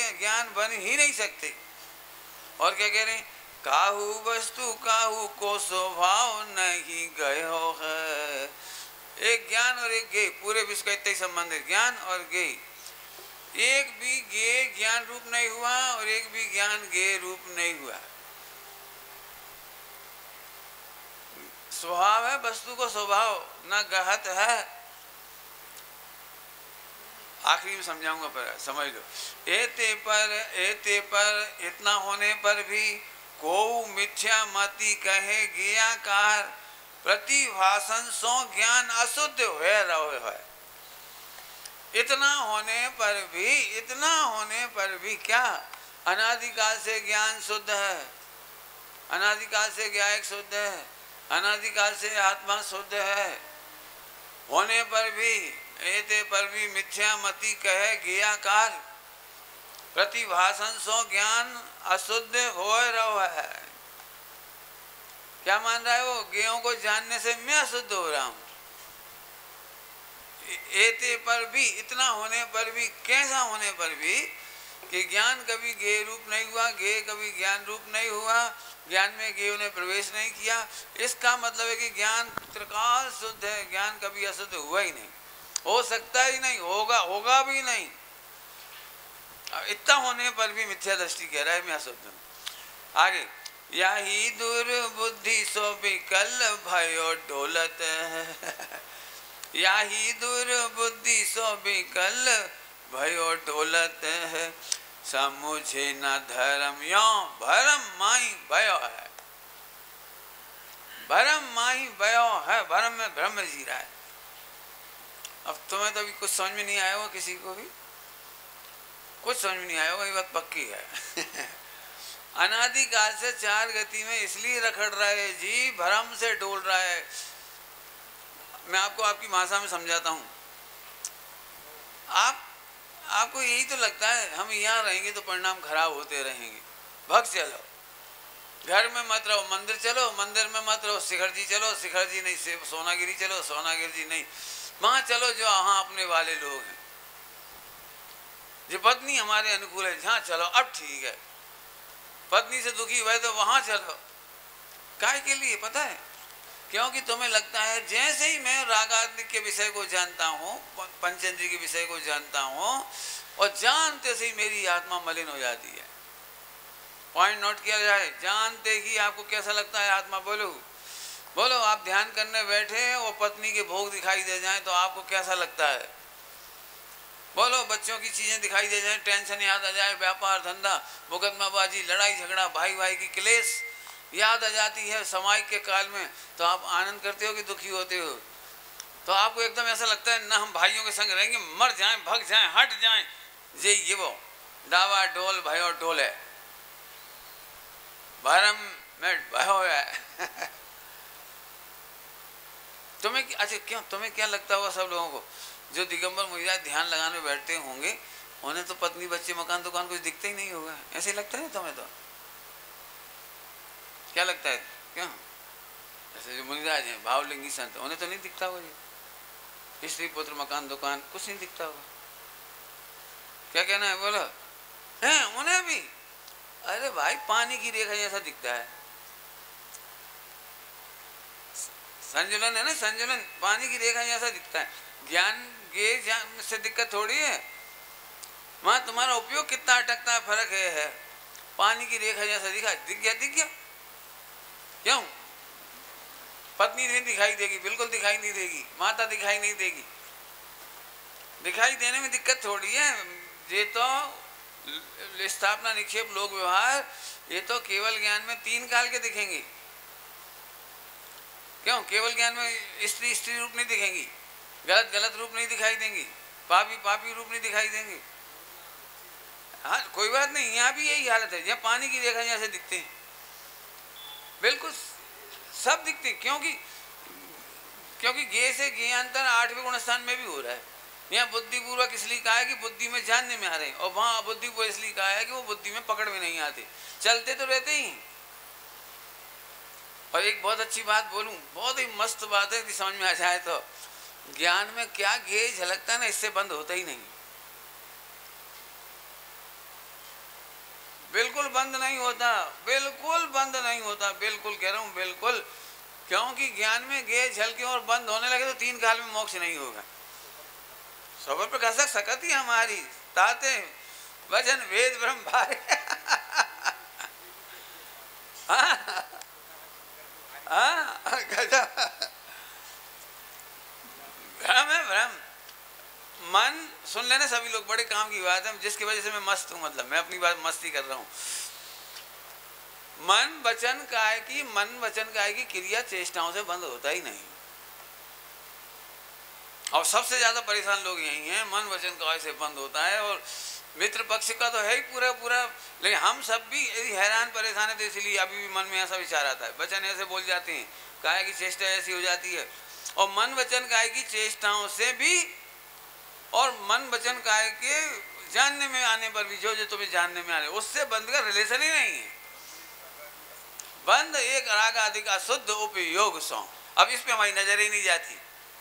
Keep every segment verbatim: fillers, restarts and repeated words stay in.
ज्ञान बन ही नहीं सकते। और क्या कह रहे हैं, काहू वस्तु काहू को स्वभाव नहीं गयो है। एक ज्ञान और एक ज्ञेय, पूरे विश्व का इतना ही संबंध है, ज्ञान और ज्ञेय। एक भी ज्ञेय ज्ञान रूप नहीं हुआ और एक भी ज्ञान ज्ञेय रूप नहीं हुआ। स्वभाव है वस्तु को स्वभाव, न गहत है। आखिरी में समझाऊंगा, पर समझ लो। एते पर एते पर इतना होने पर भी को मिथ्या मति कहे ज्ञाकार, प्रतिभाषण सो ज्ञान अशुद्ध हुए रहो है। इतना होने पर भी, इतना होने पर भी क्या, अनादिकाल से ज्ञान शुद्ध है, अनादिकाल से ज्ञान शुद्ध है, अनादिकाल से आत्मा शुद्ध है। होने पर भी, एते पर भी मिथ्या मति कहे ज्ञाकार, प्रतिभाषण सो ज्ञान अशुद्ध हो रहो है। क्या मान रहा है वो, ज्ञेयों को जानने से मैं अशुद्ध हो रहा हूं। एते पर भी, इतना होने पर भी, कैसा होने पर भी कि ज्ञान कभी ज्ञेय रूप नहीं हुआ, ज्ञेय कभी ज्ञान रूप नहीं हुआ, ज्ञान में ज्ञेयों ने प्रवेश नहीं किया। इसका मतलब है कि ज्ञान त्रिकाल शुद्ध है, ज्ञान कभी अशुद्ध हुआ ही नहीं, हो सकता ही नहीं, होगा होगा भी नहीं। इतना होने पर भी मिथ्या दृष्टि कह रहा है मैं अशुद्ध हूं। आगे, यही दुर्बुद्धि सो विकल भयो डोलत है। यही दुर्बुद्धि सो विकल भयो डोलत है, समुझे न धर्म यो भरम माई भयो है। भरम माई भयो है, भरम में भ्रम में जी रहा है। अब तुम्हें तो अभी कुछ समझ में नहीं आया होगा, किसी को भी कुछ समझ में नहीं आया होगा, ये बात पक्की है। अनादिकाल से चार गति में इसलिए रखड़ रहा है जी, भ्रम से डोल रहा है। मैं आपको आपकी भाषा में समझाता हूं। आप आपको यही तो लगता है हम यहाँ रहेंगे तो परिणाम खराब होते रहेंगे, भग चलो, घर में मत रहो, मंदिर चलो, मंदिर में मत रहो, शिखर जी चलो, शिखर जी नहीं, सोनागिरी चलो, सोनागिरी जी नहीं, वहां चलो जो वहां अपने वाले लोग हैं, जो पत्नी हमारे अनुकूल है, जहाँ चलो अब ठीक है। पत्नी से दुखी हुए तो वहां चलो। काय के लिए पता है, क्योंकि तुम्हें लगता है जैसे ही मैं रागादि के विषय को जानता हूँ, पंचेंद्रिय के विषय को जानता हूँ, और जानते से ही मेरी आत्मा मलिन हो जाती है। पॉइंट नोट किया जाए, जानते ही आपको कैसा लगता है आत्मा। बोलो बोलो, आप ध्यान करने बैठे और पत्नी के भोग दिखाई दे जाएं तो आपको कैसा लगता है। बोलो, बच्चों की चीजें दिखाई दे जाएं, टेंशन याद आ जाए, व्यापार धंधा, मुकदमाबाजी, लड़ाई झगड़ा, भाई भाई की क्लेश याद आ जाती है सामायिक के काल में, तो आप आनंद करते हो कि दुखी होते हो। तो आपको एकदम ऐसा लगता है ना हम भाइयों के संग रहेंगे, मर जाएं, भग जाएं, हट जाएं। ये ये वो डावा डोल भयो डोल है, भरम में भयो है। तुम्हें अच्छा क्यों, तुम्हें क्या लगता होगा सब लोगों को जो दिगंबर मुझे ध्यान लगाने बैठते होंगे, उन्हें तो पत्नी बच्चे मकान दुकान कुछ दिखते ही नहीं होगा, ऐसे लगता है तुम्हें? तो क्या लगता है क्यों? ऐसे जो मुनिराज हैं, भावलिंगी संत, उन्हें तो नहीं दिखता होगा ये स्त्री पुत्र मकान दुकान, कुछ नहीं दिखता होगा। क्या कहना है, बोलो हैं उन्हें भी? अरे भाई, पानी की रेखा जैसा दिखता है, संजुलन है ना, संजुलन पानी की रेखा जैसा दिखता है। ज्ञान के ज्ञान से दिक्कत थोड़ी है, वहां तुम्हारा उपयोग कितना अटकता है, फर्क है, है। पानी की रेखा जैसा दिखा, दिख गया दिख गया। क्यों? पत्नी नहीं दिखाई देगी, बिल्कुल दिखाई नहीं देगी, माता दिखाई नहीं देगी, दिखाई देने में दिक्कत थोड़ी है। ये तो स्थापना निक्षेप लोक व्यवहार, ये तो केवल ज्ञान में तीन काल के दिखेंगे। क्यों? केवल ज्ञान में स्त्री स्त्री रूप नहीं दिखेंगी, गलत गलत रूप नहीं दिखाई देंगी, पापी पापी रूप नहीं दिखाई देंगे। हाँ, कोई बात नहीं, यहाँ भी यही हालत है, यहाँ पानी की रेखा जैसे दिखते हैं, बिल्कुल सब दिखते हैं। क्योंकि क्योंकि ज्ञेय से ज्ञेयांतर आठवें गुण स्थान में भी हो रहा है। यहाँ बुद्धिपूर्वक इसलिए कहा है कि बुद्धि में जानने में आ रहे हैं, और वहाँ अबुद्धिपूर्वक इसलिए कहा है कि वो बुद्धि में पकड़ में नहीं आते, चलते तो रहते ही। और एक बहुत अच्छी बात बोलूं, बहुत ही मस्त बात है, समझ में आ जाए तो, ज्ञान में क्या ज्ञेय झलकता है ना, इससे बंद होता ही नहीं। बिल्कुल बंद नहीं होता, बिल्कुल बंद नहीं होता, बिल्कुल कह रहा हूँ बिल्कुल। क्योंकि ज्ञान में गे झलके और बंद होने लगे तो तीन काल में मोक्ष नहीं होगा। सबर पर कसक सकती हमारी ताते वचन वेद ब्रह्म भाई। हाँ हाँ गजब। भ्रम है भ्रम। मन सुन लेना सभी लोग, बड़े काम की बात है, जिसकी वजह से मैं मस्त हूं, मतलब मैं अपनी बात मस्ती कर रहा हूं। मन वचन काय की मन वचन काय की क्रिया चेष्टाओं से बंद होता ही नहीं। और सबसे ज्यादा परेशान लोग यही हैं, मन वचन काय से बंद होता है। और मित्र पक्ष का तो है ही पूरा पूरा, लेकिन हम सब भी हैरान परेशान है। तो इसलिए अभी भी मन में ऐसा विचार आता है, वचन ऐसे बोल जाते हैं, काय की चेष्टा ऐसी हो जाती है। और मन वचन काय की चेष्टाओं से भी, और मन वचन काय के जानने में आने पर भी, जो जो तुम्हें जानने में आने, उससे बंद का रिलेशन ही नहीं है। बंद एक राग आदि का शुद्ध उपयोग सौ। अब इस पे हमारी नजर ही नहीं जाती।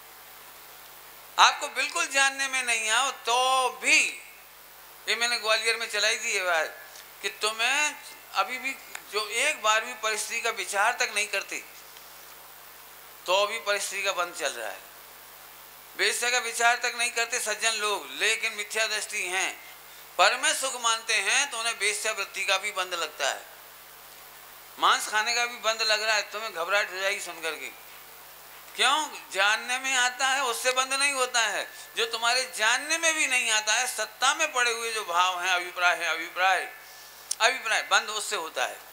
आपको बिल्कुल जानने में नहीं आओ तो भी, ये मैंने ग्वालियर में चलाई थी ये बात, कि तुम्हें अभी भी जो एक बार भी परिस्थिति का विचार तक नहीं करती, तो भी परिस्थिति का बंद चल रहा है। वेश्या का विचार तक नहीं करते सज्जन लोग, लेकिन मिथ्या दृष्टि हैं, पर में सुख मानते हैं, तो उन्हें वेश्या वृत्ति का भी बंद लगता है, मांस खाने का भी बंद लग रहा है। तुम्हें घबराहट हो जाएगी सुनकर के। क्यों? जानने में आता है, उससे बंद नहीं होता है। जो तुम्हारे जानने में भी नहीं आता है, सत्ता में पड़े हुए जो भाव हैं, अभिप्राय है, अभिप्राय अभिप्राय बंद उससे होता है।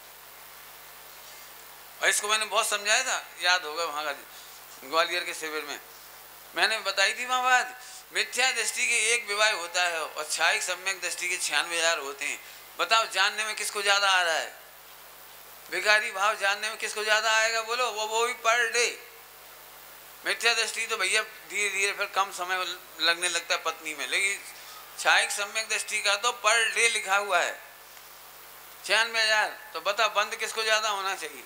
और इसको मैंने बहुत समझाया था, याद होगा वहां का ग्वालियर के शिविर में मैंने बताई थी वहां बात। मिथ्या दृष्टि के एक विवाह होता है और छायिक सम्यक दृष्टि के छियानवे हजार होते हैं। बताओ जानने में किसको ज्यादा आ रहा है? विकारी भाव जानने में किसको ज्यादा आएगा बोलो? वो वो भी पर डे। मिथ्या दृष्टि तो भैया धीरे धीरे फिर कम समय लगने लगता है पत्नी में, लेकिन छायिक सम्यक दृष्टि का तो पर डे लिखा हुआ है छियानवे हजार। तो बता बंद किसको ज्यादा होना चाहिए?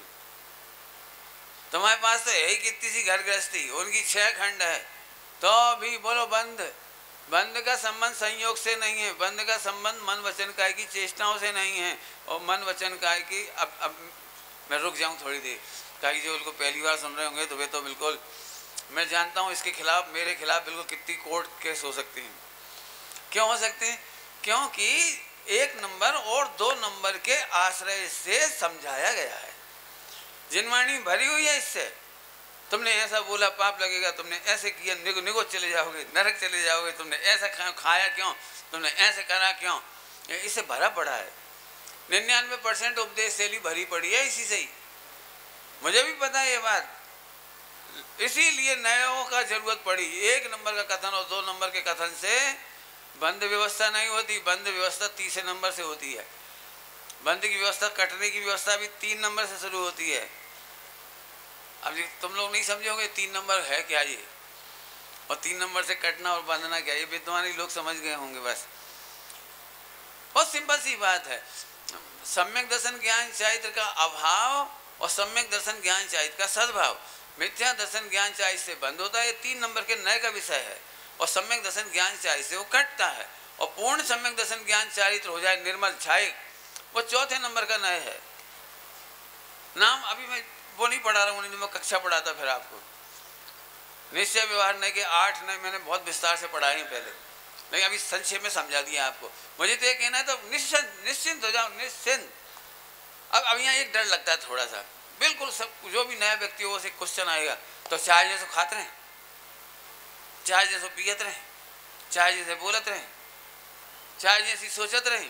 तुम्हारे पास तो यही कितनी सी घर गृहस्थी, उनकी छह खंड है, तो भी बोलो बंद। बंद का संबंध संयोग से नहीं है, बंद का संबंध मन वचन काय की चेष्टाओं से नहीं है। और मन वचन काय की, अब अब मैं रुक जाऊं थोड़ी देर, ताकि जो उनको पहली बार सुन रहे होंगे तो वे तो बिल्कुल, मैं जानता हूं इसके खिलाफ, मेरे खिलाफ बिल्कुल कितनी कोर्ट केस हो सकते हैं। क्यों हो सकते हैं? क्योंकि एक नंबर और दो नंबर के आश्रय से समझाया गया है। जिनवाणी भरी हुई है इससे। तुमने ऐसा बोला पाप लगेगा, तुमने ऐसे किया निगो निगो चले जाओगे, नरक चले जाओगे, तुमने ऐसा खा, खाया क्यों, तुमने ऐसे करा क्यों, इससे भरा पड़ा है। निन्यानवे परसेंट उपदेश शैली भरी पड़ी है इसी से ही। मुझे भी पता है ये बात, इसीलिए नयों का जरूरत पड़ी। एक नंबर का कथन और दो नंबर के कथन से बंद व्यवस्था नहीं होती। बंद व्यवस्था तीसरे नंबर से होती है। बंद की व्यवस्था, कटने की व्यवस्था भी तीन नंबर से शुरू होती है। अब तुम लोग नहीं समझोगे तीन नंबर है क्या ये, और तीन नंबर से कटना और बांधना क्या, ये विद्वान ही लोग समझ गए होंगे। बस बहुत सिंपल सी बात है। सम्यक दर्शन ज्ञान चारित्र का अभाव और सम्यक दर्शन ज्ञान चारित्र का सद्भाव। मिथ्या दर्शन ज्ञान चारित्र से बंद होता है, ये तीन नंबर के नए का विषय है। और सम्यक दर्शन ज्ञान चारित्र से वो कटता है, और पूर्ण सम्यक दर्शन ज्ञान चारित्र हो जाए निर्मल छायिक, वो चौथे नंबर का नए है। नाम अभी मैं वो नहीं पढ़ा रहा हूँ, मैं कक्षा पढ़ाता फिर आपको। निश्चय व्यवहार नए के आठ नए मैंने बहुत विस्तार से पढ़ाए हैं पहले, लेकिन अभी संक्षेप में समझा दिया आपको। मुझे तो ये कहना है तो निश्चिंत निश्चिंत हो जाओ, निश्चिंत। अब अब यहाँ एक डर लगता है थोड़ा सा, बिल्कुल सब जो भी नया व्यक्ति हो उसे क्वेश्चन आएगा तो चाय जैसे खाते रहे, चाय जैसे पियत रहे, चाय जैसे बोलत रहे, चाय जैसी सोचत रहे।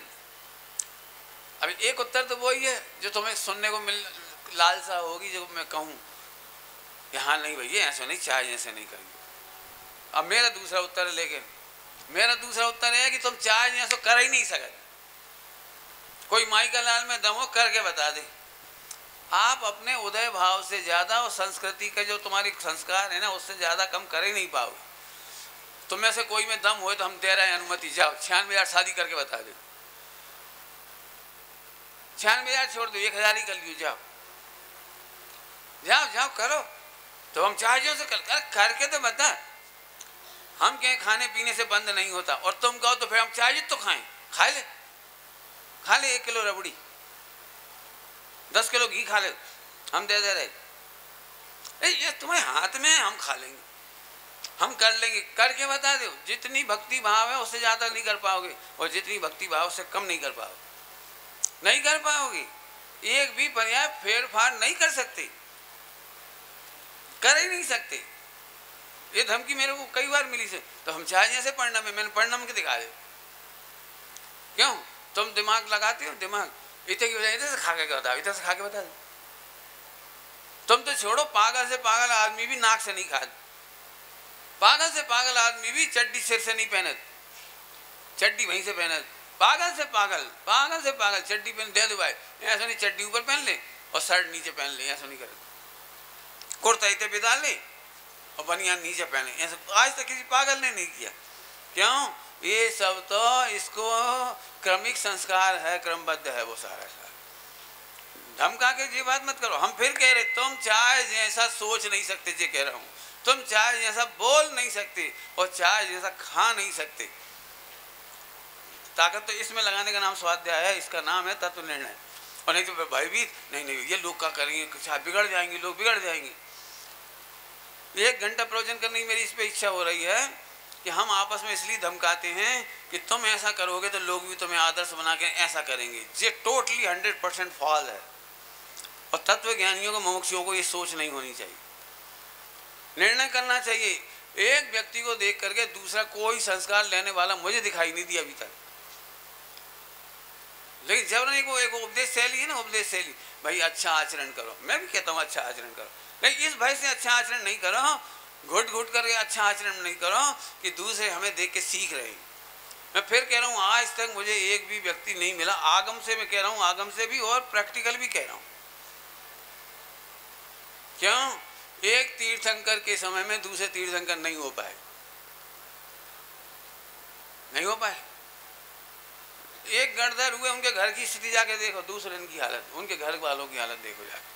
अभी एक उत्तर तो वही है जो तुम्हें सुनने को मिल लालसा होगी, जो मैं कहूँ यहाँ नहीं भैया ऐसा नहीं, चाय जैसे नहीं करेंगे। अब मेरा दूसरा उत्तर है, लेकिन मेरा दूसरा उत्तर है कि तुम चाय जैसे कर ही नहीं सकते। कोई माई का लाल में दमो करके बता दे। आप अपने उदय भाव से ज्यादा और संस्कृति का जो तुम्हारी संस्कार है ना, उससे ज्यादा कम कर ही नहीं पाओगे। तुम में से कोई में दम हो तो हम दे रहे हैं अनुमति, जाओ छियानवे हजार शादी करके बता दे। छियानवे हजार छोड़ दो, एक हजार ही कर लियो, जाओ जाओ जाओ करो। तो हम चार्जों से कर, कर करके तो बता। हम कहें खाने पीने से बंद नहीं होता, और तुम कहो तो फिर हम चार्ज तो खाएं, खा ले खा खा ले एक किलो रबड़ी, दस किलो घी खा ले, हम दे दे रहे, ए ये तुम्हारे हाथ में, हम खा लेंगे, हम कर लेंगे, करके बता दो। जितनी भक्ति भाव है उससे ज्यादा नहीं कर पाओगे, और जितनी भक्ति भाव से कम नहीं कर पाओगे, नहीं कर पाओगे। एक भी पर्याय फेर फाड़ नहीं कर सकते, कर ही नहीं सकते। ये धमकी मेरे को कई बार मिली से, तो हम चाहे जैसे पढ़ना में, मैंने पढ़ना में दिखा दे, क्यों तुम दिमाग लगाते हो, दिमाग इतने की वजह इधर से खा के बताओ, इधर से खा के बता दो। तुम तो छोड़ो, पागल से पागल आदमी भी नाक से नहीं खाते, पागल से पागल आदमी भी चड्डी सिर से नहीं पहनत, चड्डी वहीं से पहनत, पागल से पागल, पागल से पागल चड्डी पहन दे दो भाई, ऐसा नहीं चड्डी ऊपर पहन ले और शर्ट नीचे पहन ले, ऐसा नहीं करे, कुर्ता इतने पे डाल ले और बनियान नीचे पहने, ऐसा आज तक किसी पागल ने नहीं किया। क्यों? ये सब तो इसको क्रमिक संस्कार है, क्रमबद्ध है वो सारा सारा। धमका के ये बात मत करो। हम फिर कह रहे तुम चाय जैसा सोच नहीं सकते, जे कह रहा हूं, तुम चाय जैसा बोल नहीं सकते और चाय जैसा खा नहीं सकते। ताकत तो इसमें लगाने का नाम स्वाध्याय है, इसका नाम है तत्व निर्णय। और नहीं तो भयभीत, नहीं नहीं ये लोग क्या करेंगे, कुछ बिगड़ जाएंगे, लोग बिगड़ जाएंगे। एक घंटा प्रवचन करने की मेरी इस पे इच्छा हो रही है कि हम आपस में इसलिए धमकाते हैं कि तुम ऐसा करोगे तो लोग भी तुम्हें आदर्श बना के ऐसा करेंगे। ये टोटली हंड्रेड परसेंट फॉल है। और तत्व ज्ञानियों को, मुमुक्षुओं को ये सोच नहीं होनी चाहिए। निर्णय करना चाहिए। एक व्यक्ति को देख करके दूसरा कोई संस्कार लेने वाला मुझे दिखाई नहीं दिया अभी तक। लेकिन जब नहीं को एक उपदेश शैली है ना, उपदेश शैली, भाई अच्छा आचरण करो, मैं भी कहता हूँ अच्छा आचरण करो, लेकिन इस भाई से अच्छा आचरण नहीं करो, घुट घुट करके अच्छा आचरण नहीं करो कि दूसरे हमें देख के सीख रहे। मैं फिर कह रहा हूँ, आज तक मुझे एक भी व्यक्ति नहीं मिला, आगम से मैं कह रहा हूँ, आगम से भी और प्रैक्टिकल भी कह रहा हूँ। क्यों? एक तीर्थंकर के समय में दूसरे तीर्थंकर नहीं हो पाए, नहीं हो पाए। एक गणधर हुए, उनके घर की स्थिति जाके देखो, दूसरे इनकी हालत, उनके घर वालों की हालत देखो जाके।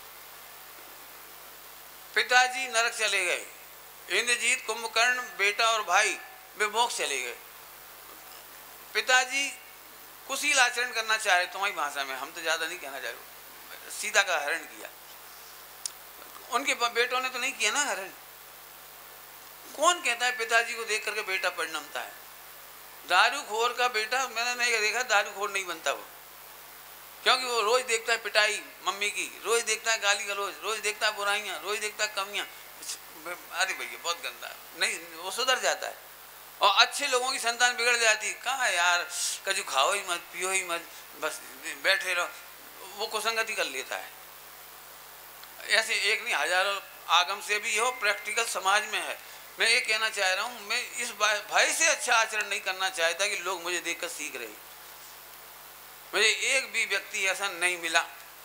पिताजी नरक चले गए, इंद्रजीत, कुंभकर्ण, बेटा और भाई वे मोक्ष चले गए। पिताजी कुशील आचरण करना चाह रहे, तुम्हारी भाषा में, हम तो ज्यादा नहीं कहना चाह रहे, सीता का हरण किया। उनके बेटों ने तो नहीं किया ना हरण। कौन कहता है पिताजी को देख करके बेटा परिणमता है? दारूखोर का बेटा मैंने नहीं देखा, दारूखोर नहीं बनता वो, क्योंकि वो रोज देखता है पिटाई मम्मी की, रोज देखता है गाली गलौज, रोज देखता है बुराइयां, रोज देखता है कमियां। अरे भैया बहुत गंदा, नहीं वो सुधर जाता है। और अच्छे लोगों की संतान बिगड़ जाती है। कहाँ यार, कजू खाओ ही मत, पियो ही मत, बस बैठे रहो, वो कुसंगति कर लेता है। ऐसे एक नहीं, हजारों आगम से भी हो, प्रैक्टिकल समाज में है। मैं ये कहना चाह रहा हूँ, मैं इस भाई से अच्छा आचरण नहीं करना चाहता कि लोग मुझे देखकर सीख रहे। मुझे एक भी व्यक्ति ऐसा नहीं मिला।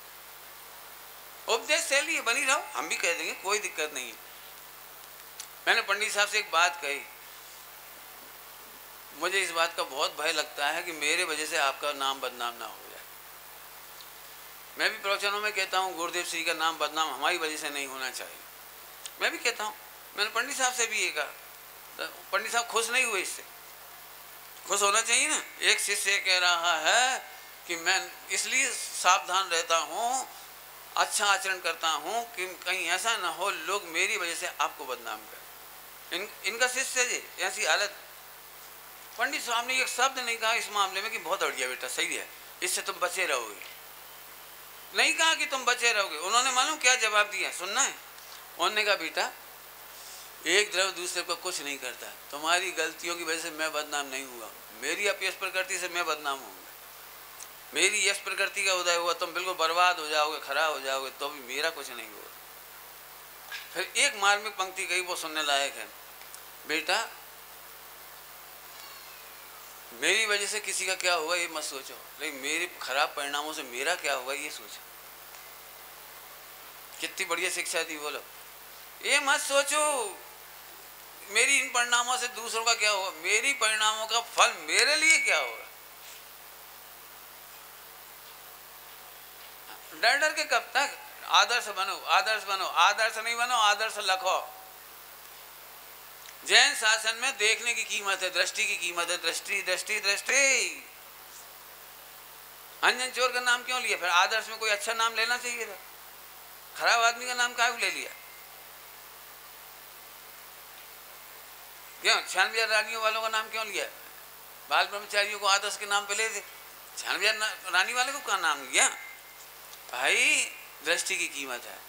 उपदेश शैली बनी रहो, हम भी कह देंगे, कोई दिक्कत नहीं। मैंने पंडित साहब से एक बात कही, मुझे इस बात का बहुत भय लगता है कि मेरे वजह से आपका नाम बदनाम ना हो जाए। मैं भी प्रवचनों में कहता हूँ, गुरुदेव श्री का नाम बदनाम हमारी वजह से नहीं होना चाहिए। मैं भी कहता हूँ, मैंने पंडित साहब से भी ये कहा, तो पंडित साहब खुश नहीं हुए। इससे खुश होना चाहिए ना। एक शिष्य कह रहा है कि मैं इसलिए सावधान रहता हूँ, अच्छा आचरण करता हूँ कि कहीं ऐसा ना हो लोग मेरी वजह से आपको बदनाम करें। इन इनका शिष्य जी ऐसी हालत। पंडित साहब ने एक शब्द नहीं कहा इस मामले में कि बहुत बढ़िया बेटा, सही है, इससे तुम बचे रहोगे। नहीं कहा कि तुम बचे रहोगे। उन्होंने मालूम क्या जवाब दिया, सुनना है? उन्होंने कहा बेटा, एक द्रव्य दूसरे को कुछ नहीं करता, तुम्हारी गलतियों की वजह से मैं बदनाम नहीं हुआ, मेरी अपयश प्रकृति से मैं बदनाम होऊंगा। मेरी यश प्रकृति का उदय हुआ, तुम बिल्कुल बर्बाद हो जाओगे, खराब हो जाओगे, तो भी मेरा कुछ नहीं हुआ। फिर एक मार्मिक पंक्ति कही, वो सुनने लायक है। बेटा, मेरी वजह से किसी का क्या हुआ ये मत सोचो, लेकिन मेरे खराब परिणामों से मेरा क्या हुआ ये सोचो। कितनी बढ़िया शिक्षा दी बोलो। ये मत सोचो मेरी इन परिणामों से दूसरों का क्या होगा, मेरी परिणामों का फल मेरे लिए क्या होगा। डर डर के कब तक? आदर्श बनो, आदर्श बनो, आदर्श नहीं बनो, आदर्श लखो। जैन शासन में देखने की कीमत है, दृष्टि की कीमत है। दृष्टि दृष्टि दृष्टि अंजन चोर का नाम क्यों लिया? फिर आदर्श में कोई अच्छा नाम लेना चाहिए था, खराब आदमी का नाम काहे को ले लिया? क्यों छियानवे रानियों वालों का नाम क्यों लिया? बाल ब्रह्मचारियों को आदर्श के नाम पे ले थे, छियानवे रानी वाले को क्या नाम लिया? भाई दृष्टि की कीमत है।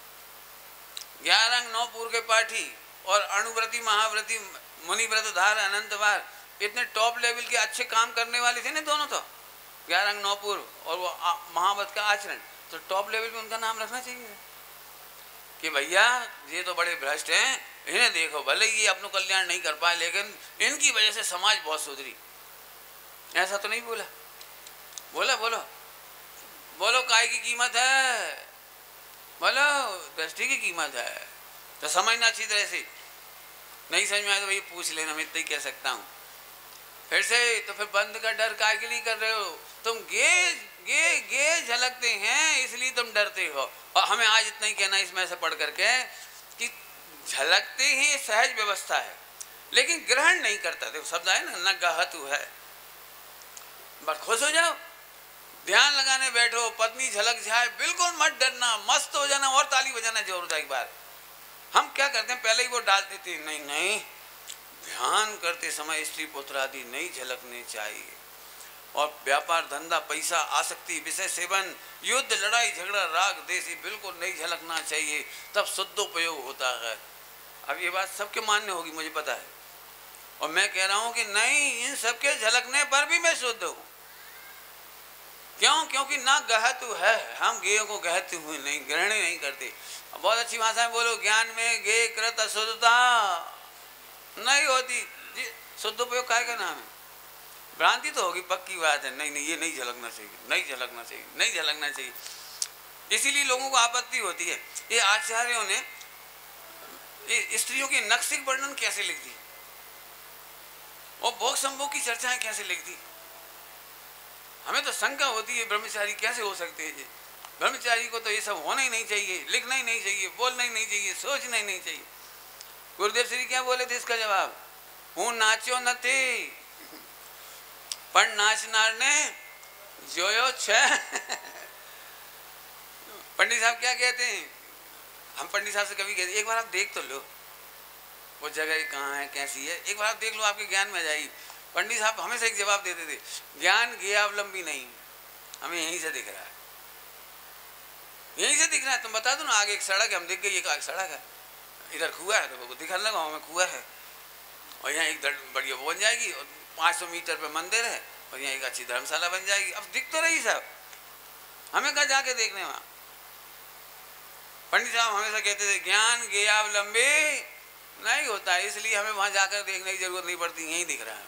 ग्यारह अंग नौ पूर्व के पाठी और अणुव्रती महाव्रती मुनिव्रत धार अनंतवार इतने टॉप लेवल के अच्छे काम करने वाले थे ना दोनों, तो ग्यारह अंग नौ पूर्व और वो महाव्रत का आचरण, तो टॉप लेवल पे उनका नाम रखना चाहिए कि भैया ये तो बड़े भ्रष्ट हैं, इन्हें देखो, भले ये अपना कल्याण नहीं कर पाए लेकिन इनकी वजह से समाज बहुत सुधरी। ऐसा तो नहीं बोला? बोला बोलो बोलो काय की कीमत है? बोलो दृष्टि की कीमत है। तो समझना अच्छी तरह से, नहीं समझ में आया तो भाई पूछ लेना, मैं इतना ही कह सकता हूँ। फिर से तो फिर बंद का डर काय के लिए कर रहे हो? तुम गे गे गे झलकते हैं इसलिए तुम डरते हो। और हमें आज इतना ही कहना इसमें से पढ़ करके कि झलकते ही सहज व्यवस्था है लेकिन ग्रहण नहीं करता। देखो शब्द है ना, न गहतु है, बस खुश हो जाओ, ध्यान लगाने बैठो, पत्नी झलक जाए, बिल्कुल मत डरना, मस्त हो जाना और ताली बजाना जोर होता है। एक बार हम क्या करते हैं, पहले ही वो डाल देते हैं, नहीं नहीं ध्यान करते समय स्त्री पुत्र आदि नहीं झलकने चाहिए, और व्यापार धंधा पैसा आसक्ति विषय सेवन युद्ध लड़ाई झगड़ा राग देश बिल्कुल नहीं झलकना चाहिए, तब शुद्धोपयोग होता है। अब ये बात सबके मान्य होगी मुझे पता है, और मैं कह रहा हूं कि नहीं, इन सबके झलकने पर भी मैं शुद्ध हूं। क्यों? क्योंकि ना गहतु है, हम गेयों को गहते हुए नहीं, ग्रहण नहीं करते। बहुत अच्छी भाषा में बोलो, ज्ञान में गे कृत अशुद्धता नहीं होती। शुद्ध उपयोग काय का नाम है? भ्रांति तो होगी, पक्की बात है, नहीं नहीं ये नहीं झलकना चाहिए, नहीं झलकना चाहिए, नहीं झलकना चाहिए। इसीलिए लोगों को आपत्ति होती है। ये आचार्यों ने स्त्रियों के नक्सिक वर्णन कैसे लिख दी और भोग संभोग की चर्चाएं कैसे लिख दी। हमें तो शंका होती है, ब्रह्मचारी कैसे हो सकते हैं? ब्रह्मचारी को तो ये सब होना ही नहीं चाहिए, लिखना ही नहीं चाहिए, बोलना ही नहीं चाहिए, सोचना ही नहीं चाहिए। गुरुदेव श्री क्या बोले थे इसका जवाब? हूँ नाचो न थे पर नाचनार ने जोयो छह। पंडित साहब क्या कहते हैं? हम पंडित साहब से कभी कहते एक बार आप देख तो लो वो जगह कहाँ है, कैसी है, एक बार आप देख लो, आपके ज्ञान में आ जाएगी। पंडित साहब हमेशा एक जवाब देते थे, ज्ञान ज्ञावलंबी नहीं, हमें यहीं से दिख रहा है, यहीं से दिख रहा है। तुम बता दो ना, आगे एक सड़क है, हम दिख गई एक सड़क है, इधर कुआं है तो वो दिखने लगा हमें कुआं है, और यहाँ एक बढ़िया वो बन जाएगी, और पाँच सौ मीटर पे मंदिर है, और यहाँ एक अच्छी धर्मशाला बन जाएगी। अब दिख तो रही सब, हमें कहाँ जाके देखने वहाँ। पंडित साहब हमेशा कहते थे ज्ञान ज्ञावलंबी नहीं होता है, इसलिए हमें वहां जाकर देखने की जरूरत नहीं पड़ती, यहीं दिख रहा है।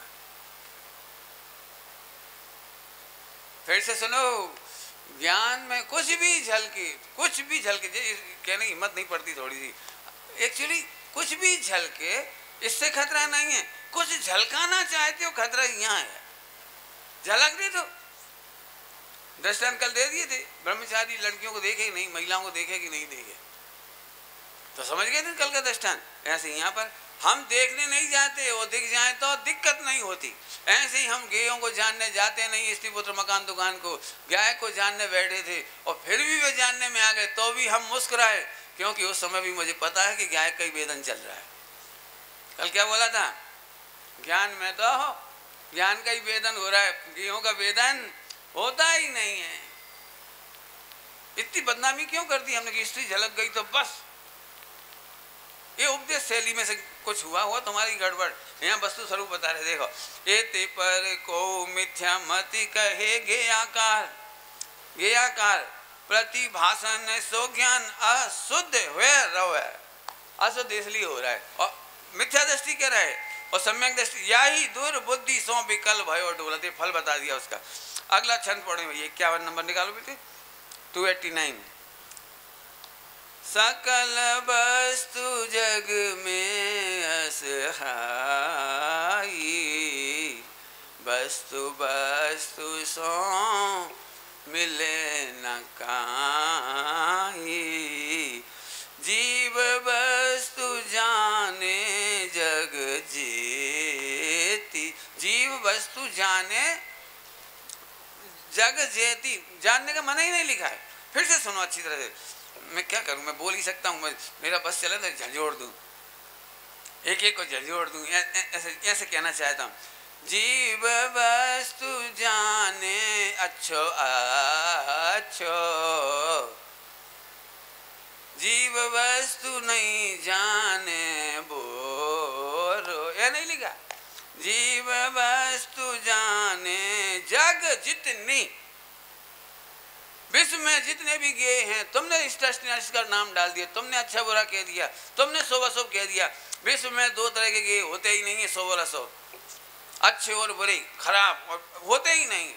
फिर से सुनो, ज्ञान में कुछ भी झलके, कुछ भी झलके, कहने की हिम्मत नहीं पड़ती थोड़ी सी, एक्चुअली कुछ भी झलके इससे खतरा नहीं है। कुछ झलकाना चाहते हो, खतरा यहाँ है। झलक दे तो दृष्टांत कल दे दिए थे, ब्रह्मचारी लड़कियों को देखे नहीं, महिलाओं को देखे कि नहीं देखे, तो समझ गए थे कल का दृष्टांत। ऐसे यहाँ पर हम देखने नहीं जाते, वो दिख जाए तो दिक्कत नहीं होती। ऐसे ही हम गेयों को जानने जाते नहीं, स्त्री पुत्र मकान दुकान को, गाय को जानने बैठे थे, और फिर भी वे जानने में आ गए तो भी हम मुस्कुराए, क्योंकि उस समय भी मुझे पता है कि गाय का ही वेदन चल रहा है। कल क्या बोला था? ज्ञान में तो ज्ञान का ही वेदन हो रहा है, गेयों का वेदन होता ही नहीं है। इतनी बदनामी क्यों कर दी हमने कि स्त्री झलक गई तो बस। ये उपदेश शैली में से कुछ हुआ हुआ तुम्हारी गड़बड़। यहाँ वस्तु स्वरूप बता रहे, देखो, एते पर को मिथ्या मति कहे गेयाकार, गेयाकार प्रतिभाषण सो ज्ञान अशुद्ध हुए रवे, अशुद्ध इसलिए हो रहा है, और मिथ्या दृष्टि कह रहा है, और सम्यक दृष्टि यही दुर्बुद्धि सो विकल भयो डोलते, फल बता दिया उसका। अगला छंद पढ़े भैया, इक्यावन नंबर निकालो बेटे, टू एट्टी नाइन। सकल वस्तु जग में असहाई, वस्तु वस्तु सो मिले न काई, जीव वस्तु जाने जग जेती, जीव वस्तु जाने जग जेती, जानने का मना ही नहीं लिखा है। फिर से सुनो अच्छी तरह से, मैं क्या करूं, मैं बोल ही सकता हूं, मैं मेरा बस चले तो झंझोड़ दूं, एक एक को झंझोड़ दूं, ऐसे ऐसे कहना चाहता हूं। जीव वस्तु जाने अच्छो अच्छो, जीव वस्तु नहीं जाने बोरो, ये नहीं लिखा। जीव वस्तु जाने जग जितनी, विश्व में जितने भी गे हैं, तुमने इष्ट अनिष्ट का नाम डाल दिया, तुमने अच्छा बुरा कह दिया, तुमने शुभ अशुभ कह दिया। विश्व में दो तरह के गे होते ही नहीं है, शुभ और अशुभ, अच्छे और बुरे, खराब और होते ही नहीं।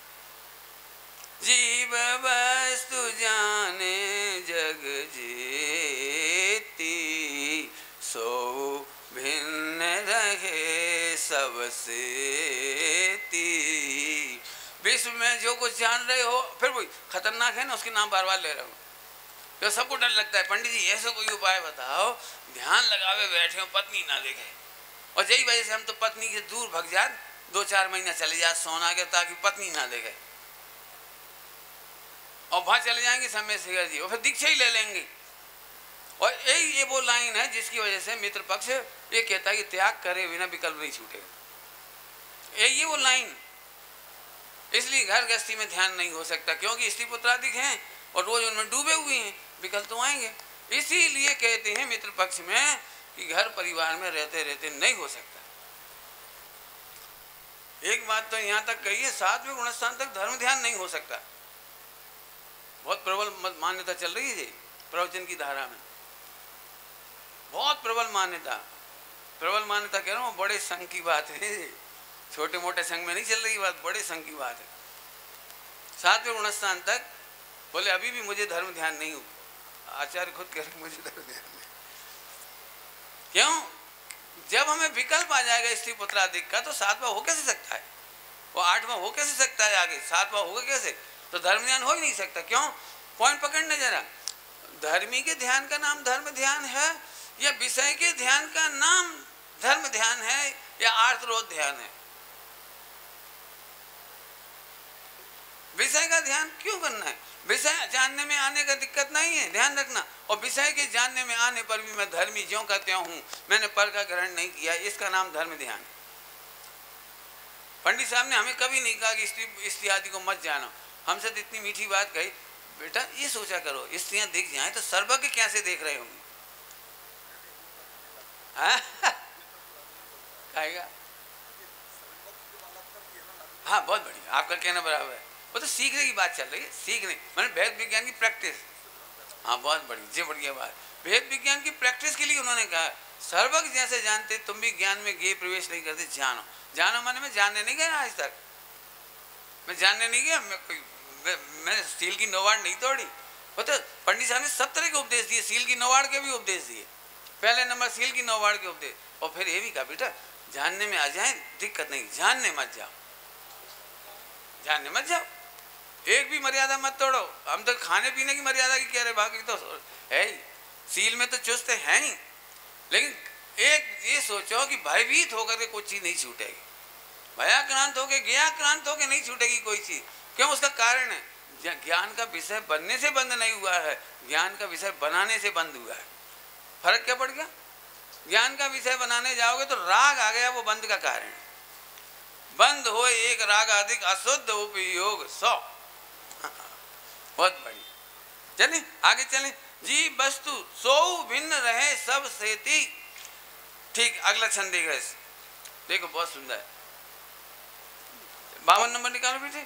जीव वस्तु जाने जग जेती, सो भिन्न रहे सबसे ती। विश्व में जो कुछ जान रहे हो, फिर वही खतरनाक है ना, उसके नाम बार बार ले रहे हो, तो सबको डर लगता है। पंडित जी ऐसा कोई उपाय बताओ, ध्यान लगावे बैठे हो, पत्नी ना देखे, और यही वजह से हम तो पत्नी के दूर भग जाए, दो चार महीना चले जाए सोना के, ताकि पत्नी ना देखे, और वहां चले जाएंगे समय शेखर जी, और फिर दीक्षा ही ले लेंगे। और यही ये वो लाइन है जिसकी वजह से मित्र पक्ष ये कहता है कि त्याग करे बिना विकल्प नहीं छूटेगा। यही ये वो लाइन, इसलिए घर गृहस्थी में ध्यान नहीं हो सकता, क्योंकि स्त्री पुत्राधिक हैं और रोज उनमें डूबे हुए हैं, विकल्प तो आएंगे। इसीलिए कहते हैं मित्र पक्ष में कि घर परिवार में रहते रहते नहीं हो सकता। एक बात तो यहाँ तक कही है, सातवें गुणस्थान तक धर्म ध्यान नहीं हो सकता। बहुत प्रबल मान्यता चल रही है प्रवचन की धारा में, बहुत प्रबल मान्यता, प्रबल मान्यता कह रहा हूँ, बड़े संघ की बात है, छोटे मोटे संघ में नहीं चल रही बात, बड़े संघ की बात है। सातवें गुणस्थान तक बोले अभी भी मुझे धर्म ध्यान नहीं हो, आचार्य खुद कह रहे मुझे धर्म ध्यान नहीं। क्यों? जब हमें विकल्प आ जाएगा स्त्री पुत्रादिक का, तो सातवां हो कैसे सकता है, वो आठवां हो कैसे सकता है, आगे सातवां होगा कैसे? तो धर्म ध्यान हो ही नहीं सकता। क्यों? पॉइंट पकड़ने जरा, धर्मी के ध्यान का नाम धर्म ध्यान है, या विषय के ध्यान का नाम धर्म ध्यान है, या आर्तरोध ध्यान है? विषय का ध्यान क्यों करना है? विषय जानने में आने का दिक्कत नहीं है, ध्यान रखना। और विषय के जानने में आने पर भी मैं धर्मी ज्यों का त्यों हूं, मैंने पर का ग्रहण नहीं किया, इसका नाम धर्म ध्यान है। पंडित साहब ने हमें कभी नहीं कहा कि स्त्री स्त्री आदि को मत जानो, हमसे तो इतनी मीठी बात कही, बेटा ये सोचा करो स्त्रियां दिख जाएं तो सर्वज्ञ कैसे देख रहे होंगे। कहेगा हाँ बहुत बढ़िया, आपका कहना बराबर है, वो तो सीखने की बात चल रही है, सीखने मैंने भेद विज्ञान की प्रैक्टिस। हाँ बहुत बढ़िया, जी बढ़िया बात, भेद विज्ञान की प्रैक्टिस के लिए उन्होंने कहा सर्वज्ञ जैसे जानते तुम भी ज्ञान में गे प्रवेश नहीं करते, जानो। जानो माने मैं जानने नहीं गया आज तक, मैं जानने नहीं गया, मैं कोई मैं, मैंने सील की नौवाड़ नहीं तोड़ी। वो तो पंडित साहब ने सब तरह के उपदेश दिए, सील की नौवाड़ के भी उपदेश दिए, पहले नंबर सील की नौवाड़ के उपदेश, और फिर ये भी कहा बेटा जानने में आ जाए दिक्कत नहीं, जानने मत जाओ, जानने मत जाओ, एक भी मर्यादा मत तोड़ो। हम तो खाने पीने की मर्यादा की कह रहे, बाकी तो है ही, सील में तो चुस्त है ही, लेकिन एक ये सोचो कि भयभीत होकर के कोई चीज नहीं छूटेगी, भयाक्रांत होके ज्ञाक्रांत होके नहीं छूटेगी कोई चीज। क्यों? उसका कारण है ज्ञान का विषय बनने से बंद नहीं हुआ है, ज्ञान का विषय बनाने से बंद हुआ है। फर्क क्या पड़ गया? ज्ञान का विषय बनाने जाओगे तो राग आ गया, वो बंद का कारण है। बंद हो एक राग अधिक अशुद्ध उपयोग सौ। बहुत बढ़िया, चलिए आगे चलें। जी वस्तु सो भिन्न रहे सब सेती। ठीक, अगला छंद देख रहे, देखो बहुत सुंदर है, बावन नंबर निकालो बेटे,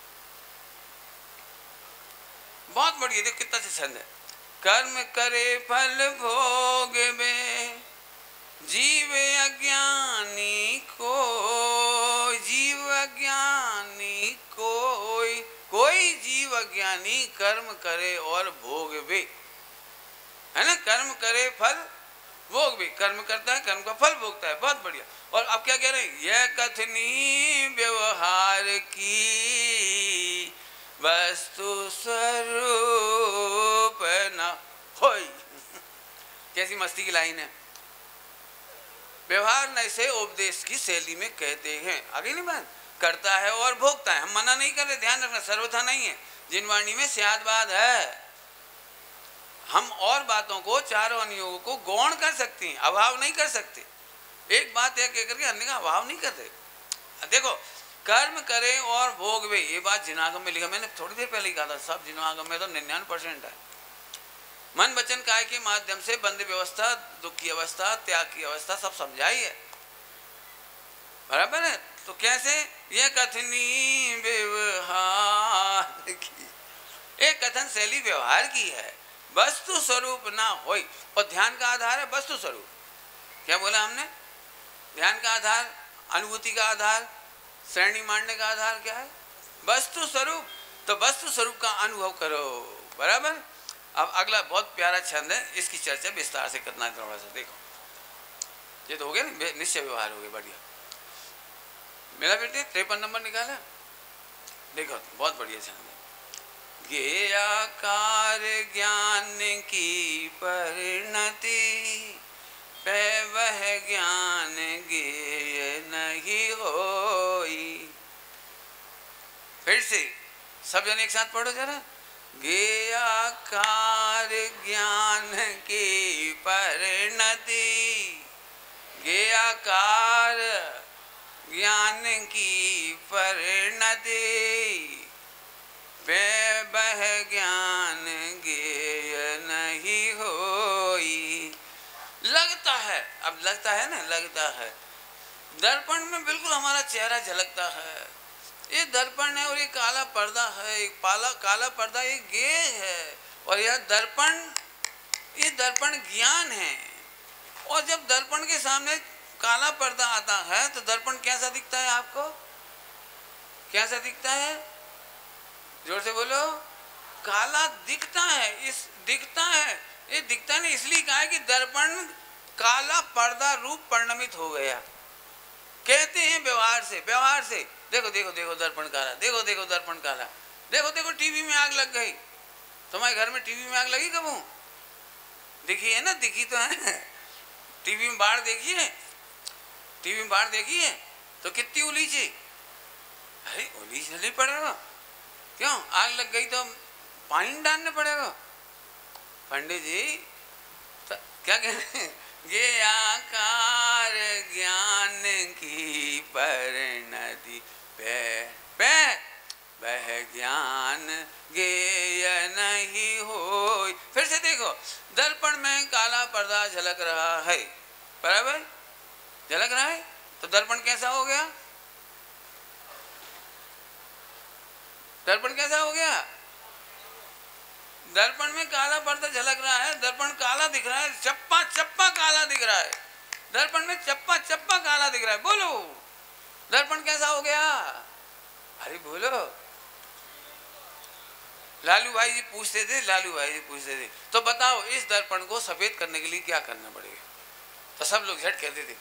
बहुत बढ़िया, देखो कितना अच्छा छंद है। कर्म करे फल भोग में जीव अज्ञानी को, जीव अज्ञानी कोई, कोई जीव अज्ञानी कर्म करे और भोग भी, है ना, कर्म करे फल भोग भी, कर्म करता है कर्म का फल भोगता है, बहुत बढ़िया। और अब क्या कह रहे हैं? यह कथनी व्यवहार की वस्तु स्वरूप न होई। कैसी मस्ती की लाइन है। व्यवहार न से उपदेश की शैली में कहते हैं, आगे नहीं बात, करता है और भोगता है। हम मना नहीं कर रहे, ध्यान रखना, सर्वथा नहीं है। जिन वाणी में स्यादवाद है, हम और बातों को, चारों अनुयोगों को गौण कर सकते हैं, अभाव नहीं कर सकते। एक बात है कहकर के अन्य का अभाव नहीं करते। देखो, कर्म करे और भोगवे, ये बात जिनागम में लिखा, मैंने थोड़ी देर पहले ही कहा था, सब जिनागम में तो निन्यानवे परसेंट है। मन वचन काय के माध्यम से बंध व्यवस्था, दुख की अवस्था, त्याग की अवस्था सब समझाई है, बराबर है। तो कैसे? ये कथनी व्यवहार की, एक कथन शैली व्यवहार की है, वस्तु स्वरूप ना होई। और ध्यान का आधार है वस्तु स्वरूप। क्या बोला हमने? ध्यान का आधार, अनुभूति का आधार, श्रेणी मानने का आधार क्या है? वस्तु स्वरूप। तो वस्तु स्वरूप का अनुभव करो, बराबर। अब अगला बहुत प्यारा छंद है, इसकी चर्चा विस्तार से करना है थोड़ा सा। देखो, ये तो हो गया ना, निश्चय व्यवहार हो गया, बढ़िया। मेरा बेटे तिरपन नंबर निकाला, देखो बहुत बढ़िया छंद है। ज्ञेयाकार ज्ञान की परिणति, पै वह ज्ञान ज्ञेय नहीं होई। फिर से सब जन एक साथ पढ़ो जरा। ज्ञेयाकार ज्ञान की परिणति, ज्ञेयाकार ज्ञान की परिणति, पै वह ज्ञान ज्ञेय नहीं होई। लगता है, अब लगता है ना, लगता है दर्पण में बिल्कुल हमारा चेहरा झलकता है। ये दर्पण है और ये काला पर्दा है, एक पाला काला पर्दा ये गेय है, और यह दर्पण, ये दर्पण ज्ञान है। और जब दर्पण के सामने काला पर्दा आता है तो दर्पण कैसा दिखता है आपको? कैसा दिखता है? जोर से बोलो। काला दिखता है। इस दिखता है, ये दिखता नहीं इसलिए कहा है कि दर्पण काला पर्दा रूप परिणमित हो गया। कहते हैं व्यवहार से, व्यवहार से देखो देखो देखो दर्पण काला, देखो देखो दर्पण काला, देखो देखो टीवी में आग लग गई। तुम्हारे घर में टीवी में आग लगी कबू? दिखी है ना, दिखी तो है। टीवी में बाढ़ देखी है? टीवी में बाढ़ देखी है तो कितनी उलीची? अरे उलीच नहीं पड़ेगा, क्यों? आग लग गई तो पानी डालना पड़ेगा। पंडित जी तो क्या कह रहे हैं? ये आकार ज्ञान की परिणति, पे पे वह ज्ञान ज्ञेय नहीं होई। फिर से देखो, दर्पण में काला पर्दा झलक रहा है, बराबर झलक रहा है, तो दर्पण कैसा हो गया? दर्पण कैसा हो गया? दर्पण में काला पर्दा झलक रहा है, दर्पण काला दिख रहा है, चप्पा चप्पा काला दिख रहा है, दर्पण में चप्पा चप्पा काला दिख रहा है। बोलो, दर्पण कैसा हो गया? अरे बोलो। लालू भाई जी पूछते थे, लालू भाई जी पूछते थे, तो बताओ इस दर्पण को सफेद करने के लिए क्या करना पड़ेगा? तो सब लोग झट कहते थे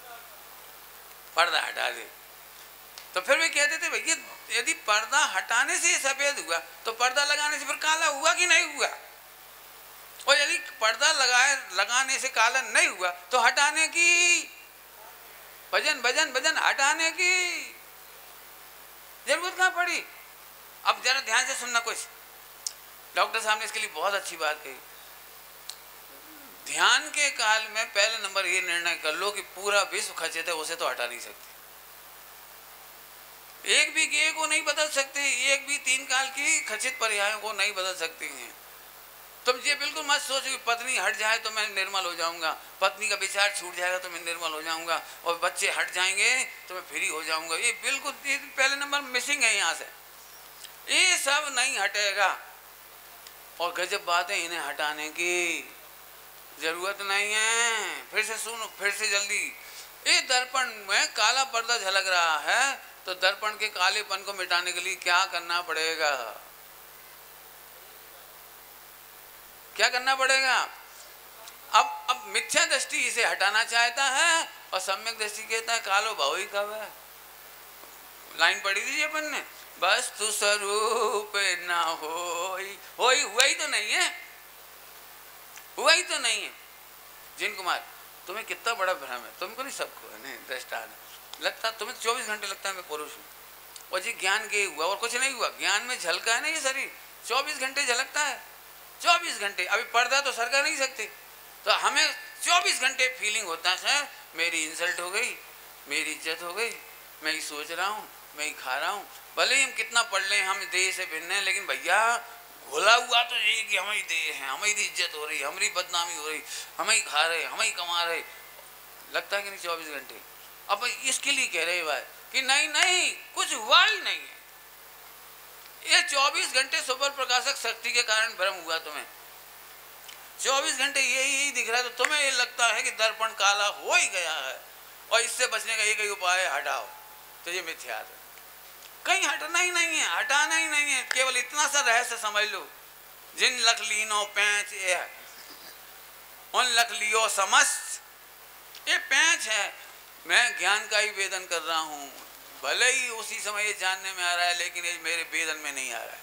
पर्दा हटा दे। तो फिर वे कहते थे भैया यदि पर्दा हटाने से सफेद हुआ तो पर्दा लगाने से फिर काला हुआ कि नहीं हुआ? और यदि पर्दा लगाए लगाने से काला नहीं हुआ तो हटाने की, भजन भजन भजन हटाने की जरूरत कहाँ पड़ी? अब जरा ध्यान से सुनना, कुछ डॉक्टर साहब ने इसके लिए बहुत अच्छी बात कही। ध्यान के काल में पहले नंबर ये निर्णय कर लो कि पूरा विश्व खचित है, उसे तो हटा नहीं सकते। एक भी गेय को नहीं बदल सकते, एक भी तीन काल की खचित पर्यायों को नहीं बदल सकते हैं। तुम ये बिल्कुल मत सोचो कि पत्नी हट जाए तो मैं निर्मल हो जाऊंगा, पत्नी का विचार छूट जाएगा तो मैं निर्मल हो जाऊंगा, और बच्चे हट जाएंगे तो मैं फ्री हो जाऊंगा। ये बिल्कुल ये पहले नंबर मिसिंग है यहाँ से। ये सब नहीं हटेगा। और गजब बात है, इन्हें हटाने की जरूरत नहीं है। फिर से सुनो, फिर से जल्दी। ये दर्पण में काला पर्दा झलक रहा है तो दर्पण के कालेपन को मिटाने के लिए क्या करना पड़ेगा? क्या करना पड़ेगा? अब अब मिथ्या दृष्टि इसे हटाना चाहता है और सम्यक दृष्टि कहता है कालो भाव ही कब है। लाइन पढ़ी थी अपन ने, वस्तु स्वरूप न होई, होई हुआ ही तो नहीं है, हुआ ही तो नहीं है। जिन कुमार तुम्हें कितना बड़ा भ्रम है, तुमको नहीं सबको है, नहीं दृष्टान। लगता तुम्हें चौबीस घंटे लगता है मैं पुरुष हूँ, और जी ज्ञान के हुआ और कुछ नहीं हुआ, ज्ञान में झलका है ना ये शरीर, चौबीस घंटे झलकता है, चौबीस घंटे। अभी पर्दा तो सरका नहीं सकते, तो हमें चौबीस घंटे फीलिंग होता है मेरी इंसल्ट हो गई, मेरी इज्जत हो गई, मैं ही सोच रहा हूँ, मैं ही खा रहा हूँ। भले ही हम कितना पढ़ लें, हम देह से भिन्न हैं, लेकिन भैया घोला हुआ तो यही कि हमारी देह है, हमारी इज्जत हो रही, हमारी बदनामी हो रही, हम ही खा रहे, हम ही कमा रहे। लगता है कि नहीं चौबीस घंटे। अब इसके लिए कह रहे भाई कि नहीं नहीं कुछ हुआ ही नहीं है, ये चौबीस घंटे सुपर प्रकाशक शक्ति के कारण भ्रम हुआ तुम्हें, चौबीस घंटे यही यही दिख रहा है, तो तुम्हें ये लगता है कि दर्पण काला हो ही गया है और इससे बचने का एक ही उपाय है हटाओ, तो ये मिथ्या है, कहीं हटना ही नहीं है, हटाना ही नहीं है। केवल इतना सा रहस्य समझ लो, जिन लख लीनो पैंच उन लख लियो समस्त, ये पैंच है, मैं ज्ञान का ही वेदन कर रहा हूँ, भले ही उसी समय ये जानने में आ रहा है, लेकिन ये मेरे वेदन में नहीं आ रहा है।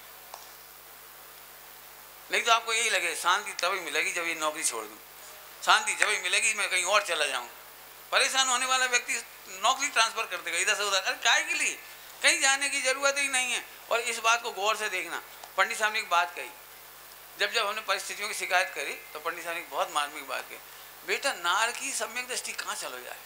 नहीं तो आपको यही लगे शांति तभी मिलेगी जब ये नौकरी छोड़ दूँ, शांति जब ही मिलेगी मैं कहीं और चला जाऊँ। परेशान होने वाला व्यक्ति नौकरी ट्रांसफर कर देगा इधर से उधर, अरे काय के लिए, कहीं जाने की जरूरत ही नहीं है। और इस बात को गौर से देखना, पंडित साहब ने एक बात कही, जब जब हमने परिस्थितियों की शिकायत करी तो पंडित साहब ने बहुत मार्मिक बात कही, बेटा नार की सम्यक दृष्टि कहाँ चलो जाए,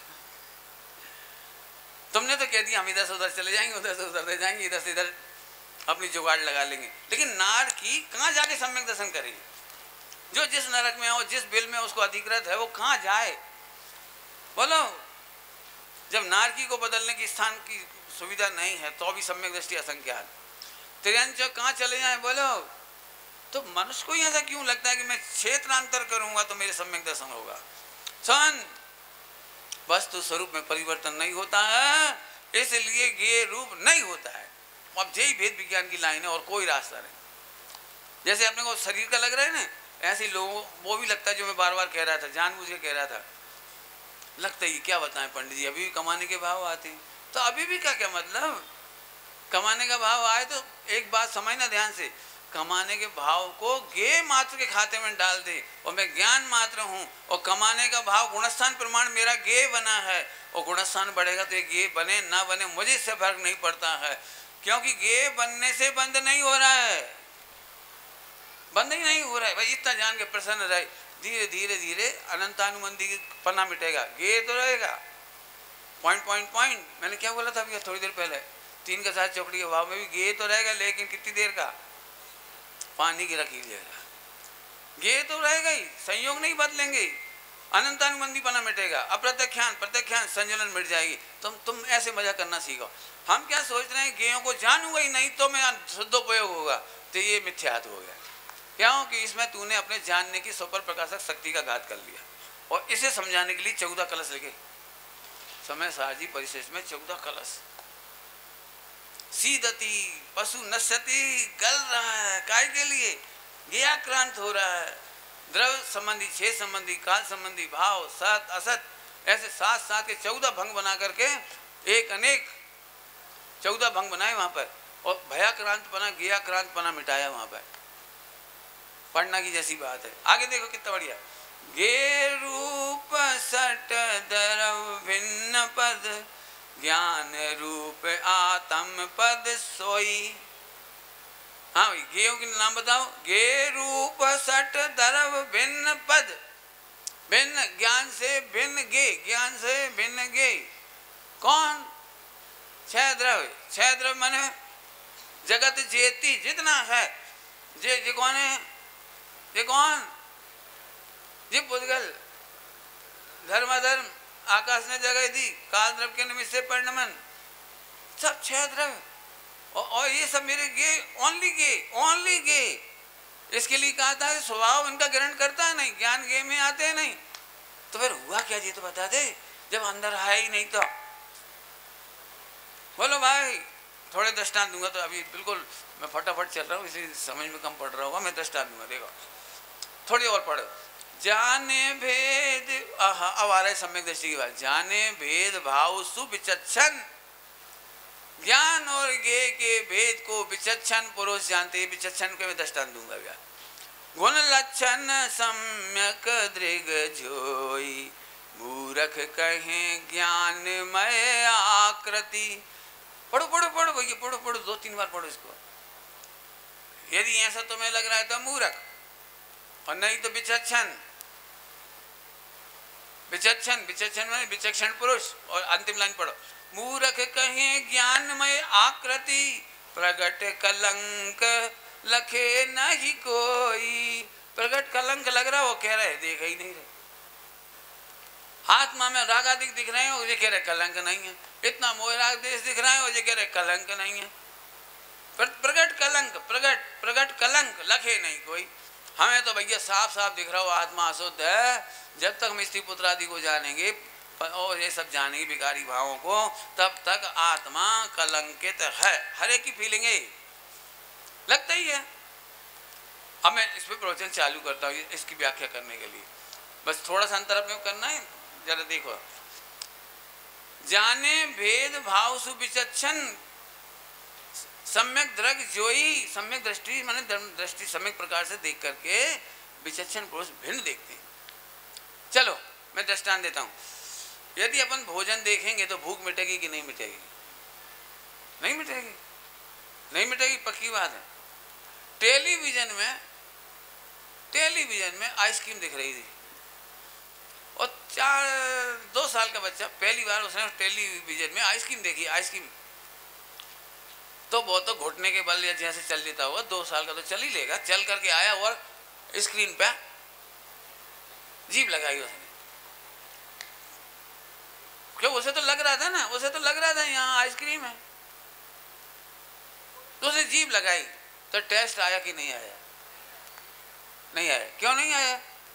तुमने तो कह दिया हम इधर से उधर चले जाएंगे, उधर से उधर जाएंगे, इधर से इधर अपनी जुगाड़ लगा लेंगे, लेकिन नार की कहाँ जाके सम्यक दर्शन करेगी, जो जिस नरक में हो, जिस बिल में उसको अधिकृत है, वो कहाँ जाए बोलो। जब नारकी को बदलने की स्थान की सुविधा नहीं है तो भी सम्यक दृष्टि असंख्यात, त्रियंच कहाँ चले जाए बोलो। तो मनुष्य को ही ऐसा क्यों लगता है कि मैं क्षेत्रांतर करूंगा तो मेरे सम्यक दर्शन होगा। सन वस्तु स्वरूप में परिवर्तन नहीं होता है, इसलिए ये रूप नहीं होता है। अब यही भेद विज्ञान की लाइन है और कोई रास्ता नहीं। जैसे अपने को शरीर का लग रहा है ना, ऐसे लोगों वो भी लगता है, जो मैं बार बार कह रहा था, जानबूझ के कह रहा था, लगता ही क्या बताएं पंडित जी, अभी भी कमाने के भाव आते हैं, तो अभी भी का क्या मतलब, कमाने का भाव आए तो एक बात समझना ध्यान से, कमाने के भाव को गे मात्र के खाते में डाल दे और मैं ज्ञान मात्र हूँ, और कमाने का भाव गुणस्थान प्रमाण मेरा गे बना है, और गुणस्थान बढ़ेगा तो ये गे बने ना बने मुझे इससे फर्क नहीं पड़ता है, क्योंकि गे बनने से बंद नहीं हो रहा है, बंद ही नहीं हो रहा है भाई। इतना जान के प्रसन्न रहे, धीरे धीरे धीरे अनंतानुबंधी पन्ना मिटेगा, गे तो रहेगा। पॉइंट पॉइंट पॉइंट मैंने क्या बोला था अभी थोड़ी देर पहले, तीन का साथ चौकड़ी के भाव में भी गे तो रहेगा, लेकिन कितनी देर का, पानी की रख लीजिएगा, गे तो रहेगा ही, संयोग नहीं बदलेंगे, अनंतानुबंधी पना मिटेगा, अप्रत्यख्यान प्रत्यख्यान संजलन मिट जाएगी। तुम तुम ऐसे मजा करना सीखो। हम क्या सोच रहे हैं, गेयों को जानूंगा ही नहीं तो मैं शुद्धोपयोग होगा, तो ये मिथ्यात हो गया। क्यों कि इसमें तूने अपने जानने की सुपर प्रकाशक शक्ति का घात कर लिया, और इसे समझाने के लिए चौदह कलश लिखे, समय साजी परिशेष में चौदह कलश। सीदती पशु नश्यति, गल रहा है, काय के लिए, ज्ञाक्रांत हो रहा है, द्रव संबंधी, छह संबंधी, काल संबंधी, भाव, सत असत, ऐसे सात सात के चौदह भंग बना करके एक अनेक चौदह भंग बनाए वहां पर, और भयाक्रांत बना, ज्ञाक्रांत बना मिटाया वहां पर। पढ़ना की जैसी बात है। आगे देखो कितना बढ़िया, गे रूप सट द्रव भिन्न पद, ज्ञान रूप आत्म पद सोई। हाँ भाई, गेयों के नाम बताओ, गे रूप सट द्रव भिन्न पद, भिन्न ज्ञान से भिन्न गे, ज्ञान से भिन्न गे, कौन, छह द्रव, छह द्रव माने जगत जेती जितना है, जे जे कौन है, ये कौन, ये पुद्गल, धर्माधर्म, आकाश ने जगह दी, काल द्रव के निमित्त से परिणमन, सब छह द्रव, और, और ये सब मेरे गे, ओनली गे, ओनली गे। इसके लिए कहा था स्वभाव इनका ग्रहण करता है नहीं, ज्ञान गे में आते हैं नहीं। तो फिर हुआ क्या जी, तो बता दे, जब अंदर है ही नहीं तो बोलो भाई। थोड़े दृष्टांत दूंगा, तो अभी बिल्कुल मैं फटाफट चल रहा हूँ, इसी समझ में कम पड़ रहा होगा, मैं दृष्टांत दूंगा, देखो थोड़ी और पढ़ो। जाने भेद, अब आ रहा है सम्यक दृष्टि की बात, जाने भेद भाव सुविचक्षण, ज्ञान और गे के भेद को विचक्षण पुरुष जानते हैं। विचक्षण के मैं दृष्टांत दूंगा भैया, गुण लक्षण सम्यक दृग जोई, मूर्ख कहें ज्ञानमय आकृति। पढ़ो पढ़ो पढ़ो भैया, पढ़ो पढ़ो, दो तीन बार पढ़ो इसको। यदि ऐसा तुम्हें लग रहा है तो मूर्ख, और नहीं तो विचक्षण। विचक्षण, विचक्षण माने विचक्षण पुरुष। और अंतिम लाइन पढ़ो, मूर्ख कहें ज्ञानमय आकृति, प्रगट कलंक लखे नहीं कोई। प्रगट कलंक लग रहा, वो कह रहे देख ही नहीं रहे। आत्मा में रागादिक दिख रहे हो, ये कह रहे कलंक नहीं है। इतना मोहराग देश दिख रहा है, वो ये कह रहे कलंक नहीं है। प्रगट कलंक, प्रगट प्रगट कलंक लखे नहीं कोई। हमें तो भैया साफ साफ दिख रहा हो आत्मा अशुद्ध है। जब तक हम स्त्री पुत्र आदि को जानेंगे और ये सब जानेंगे विकारी भावों को, तब तक आत्मा कलंकित है। हर एक की फीलिंग है, लगता ही है। अब मैं इस पर प्रवचन चालू करता हूँ इसकी व्याख्या करने के लिए। बस थोड़ा सा अंतर अपने को करना है, जरा देखो। जाने भेद भाव सुविचक्षण सम्यक दृग जोई। सम्यक दृष्टि माने दृष्टि सम्यक प्रकार से देख करके विचक्षण पुरुष भिन्न देखते हैं। चलो मैं दृष्टांत देता हूँ। यदि अपन भोजन देखेंगे तो भूख मिटेगी कि नहीं मिटेगी? नहीं मिटेगी, नहीं मिटेगी, पक्की बात है। टेलीविजन में टेलीविजन में आइसक्रीम दिख रही थी, और चार दो साल का बच्चा पहली बार उसने टेलीविजन में आइसक्रीम देखी। आइसक्रीम तो वो तो घुटने के बल या जैसे चल लेता हुआ, दो साल का तो चल ही लेगा। चल करके आया और स्क्रीन पे जीभ लगाई उसने। क्यों? उसे तो लग रहा था ना, उसे तो लग रहा था यहाँ आइसक्रीम है, तो उसे जीभ लगाई। तो टेस्ट आया कि नहीं आया? नहीं आया। क्यों नहीं आया?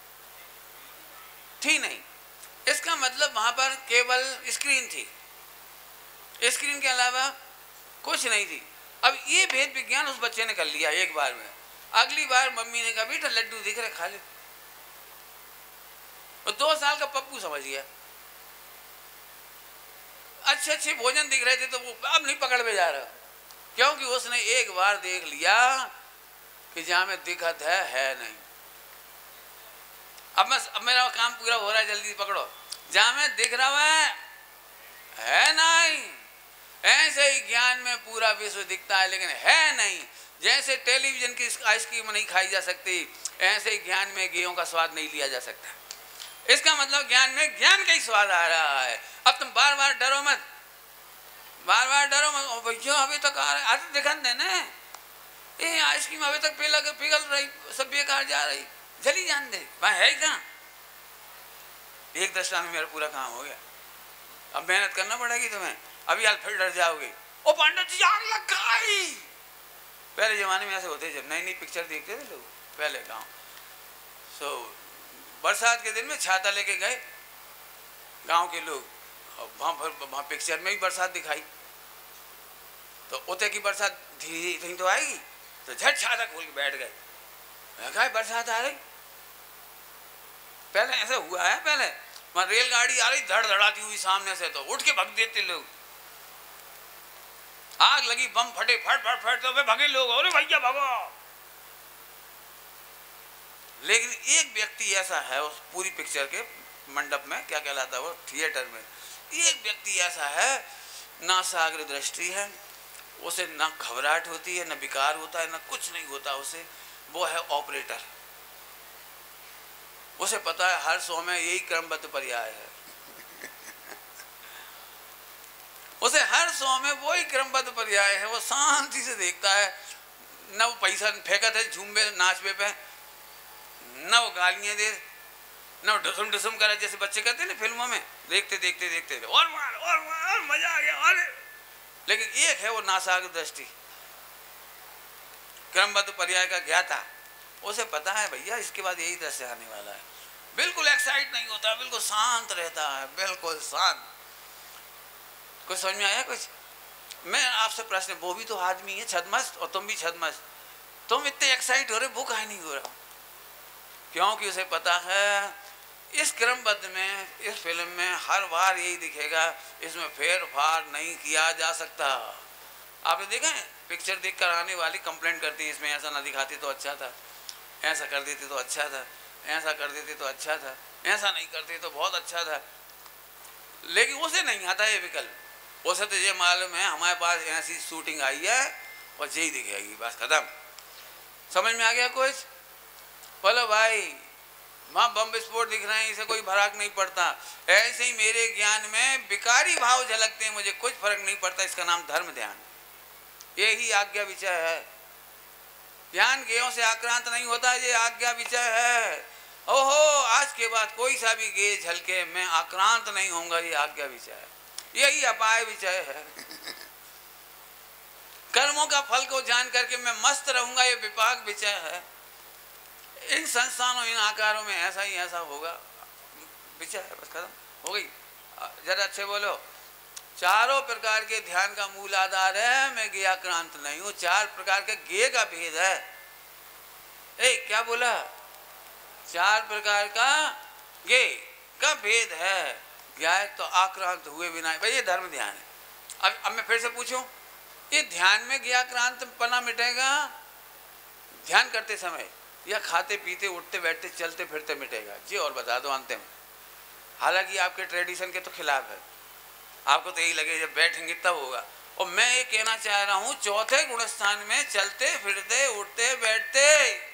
थी नहीं। इसका मतलब वहां पर केवल स्क्रीन थी, स्क्रीन के अलावा कुछ नहीं थी। अब ये भेद विज्ञान उस बच्चे ने कर लिया एक बार में। अगली बार मम्मी ने कहा बेटा लड्डू दिख रहे, खा ले। और दो साल का पप्पू समझ गया। अच्छे अच्छे भोजन दिख रहे थे तो वो अब नहीं पकड़ में जा रहा, क्योंकि उसने एक बार देख लिया कि जहां में दिखत है है नहीं। अब मैं अब मेरा काम पूरा हो रहा है, जल्दी पकड़ो। जहां में दिख रहा है है नहीं। ऐसे ही ज्ञान में पूरा विश्व दिखता है लेकिन है नहीं। जैसे टेलीविजन की आइसक्रीम नहीं खाई जा सकती, ऐसे ही ज्ञान में गेहूं का स्वाद नहीं लिया जा सकता। इसका मतलब ज्ञान में ज्ञान का ही स्वाद आ रहा है। अब तुम बार बार डरो मत, बार बार डरो मत। भैया अभी तक आ रहा है, दिखा देना ये आइसक्रीम अभी तक पिघल पिघल रही, सब बेकार जा रही, जली जान दे, वहां है कहाँ? एक दशा में मेरा पूरा काम हो गया। अब मेहनत करना पड़ेगी तुम्हें, अभी हाल फिर डर जाओगे। ओ पंडित जी आग लग गई। पहले जमाने में ऐसे होते, जब नई नई पिक्चर देखते थे लोग पहले गाँव। सो बरसात के दिन में छाता लेके गए गांव के लोग, वहां पर वहां पिक्चर में भी बरसात दिखाई, तो उते की बरसात धीरे कहीं तो आएगी, तो झट छाता खोल के बैठ गए। कहा बरसात आ रही। पहले ऐसा हुआ है, पहले वहां रेलगाड़ी आ रही धड़ धड़ाती हुई सामने से, तो उठ के भग देते लोग। आग लगी, बम फटे, फट फट फट, तो भगे लोग, अरे भैया भगो। लेकिन एक व्यक्ति ऐसा है उस पूरी पिक्चर के मंडप में, क्या कहलाता है वो, थिएटर में, एक व्यक्ति ऐसा है, ना साग्र दृष्टि है, उसे ना घबराहट होती है, ना विकार होता है, ना कुछ नहीं होता उसे। वो है ऑपरेटर। उसे पता है हर सौ में यही क्रमबद्ध पर्याय है। उसे हर सौ में वही क्रमबद्ध पर्याय है। वो शांति से देखता है, न वो पैसा फेंकत है झूमे नाचवे पे, न वो गालियां दे, न वो डुसुम डुसुम करे जैसे बच्चे कहते हैं ना फिल्मों में, देखते देखते देखते और मार और मार और मजा आ गया। अरे लेकिन एक है वो नासाग्र दृष्टि, क्रमबद्ध पर्याय का ज्ञाता। उसे पता है भैया इसके बाद यही दृश्य आने वाला है। बिल्कुल एक्साइट नहीं होता, बिल्कुल शांत रहता है, बिल्कुल शांत। कुछ समझ में आया कुछ? मैं आपसे प्रश्न, वो भी तो आदमी है छदमस्त, और तुम भी छदमस्त, तुम इतने एक्साइट हो रहे, वो काहे नहीं हो रहा? क्योंकि उसे पता है इस क्रमबद्ध में, इस फिल्म में हर बार यही दिखेगा, इसमें फेर फार नहीं किया जा सकता। आपने देखा है पिक्चर देख कर आने वाली कंप्लेंट करती है, इसमें ऐसा ना दिखाते तो अच्छा था, ऐसा कर देते तो अच्छा था, ऐसा कर देते तो अच्छा था, ऐसा नहीं करते तो बहुत अच्छा था। लेकिन उसे नहीं आता ये विकल्प। उसे तो ये मालूम है हमारे पास ऐसी शूटिंग आई है और यही दिखेगी, बस खत्म। समझ में आ गया कुछ? बोलो भाई, वहाँ बम विस्फोट दिख रहे हैं, इसे कोई फर्क नहीं पड़ता। ऐसे ही मेरे ज्ञान में विकारी भाव झलकते हैं, मुझे कुछ फर्क नहीं पड़ता। इसका नाम धर्म ध्यान, यही आज्ञा विचय है। ज्ञान गेयों से आक्रांत नहीं होता, ये आज्ञा विचय है। ओहो, आज के बाद कोई सा भी गे झलके मैं आक्रांत नहीं होऊंगा, ये आज्ञा विचय है, यही अपाय विचय है। कर्मों का फल को जान करके मैं मस्त रहूंगा, ये विपाक विचय है। इन संस्थानों, इन आकारों में ऐसा ही ऐसा होगा, विचय है, बस खत्म हो गई। जरा अच्छे बोलो। चारों प्रकार के ध्यान का मूल आधार है मैं ज्ञाक्रांत नहीं हूं। चार प्रकार के ज्ञ का भेद है। ए क्या बोला? चार प्रकार का ज्ञ का भेद है। ज्ञाय तो आक्रांत हुए बिना, भाई ये धर्म ध्यान है। अब अब मैं फिर से पूछूं, ये ध्यान में ज्ञाक्रांत पना मिटेगा ध्यान करते समय, या खाते पीते उठते बैठते चलते फिरते मिटेगा? जी और बता दो अंतिम। हालांकि आपके ट्रेडिशन के तो खिलाफ है, आपको तो यही लगे जब बैठेंगे तब होगा। और मैं ये कहना चाह रहा हूं, चौथे गुणस्थान में चलते फिरते उठते बैठते,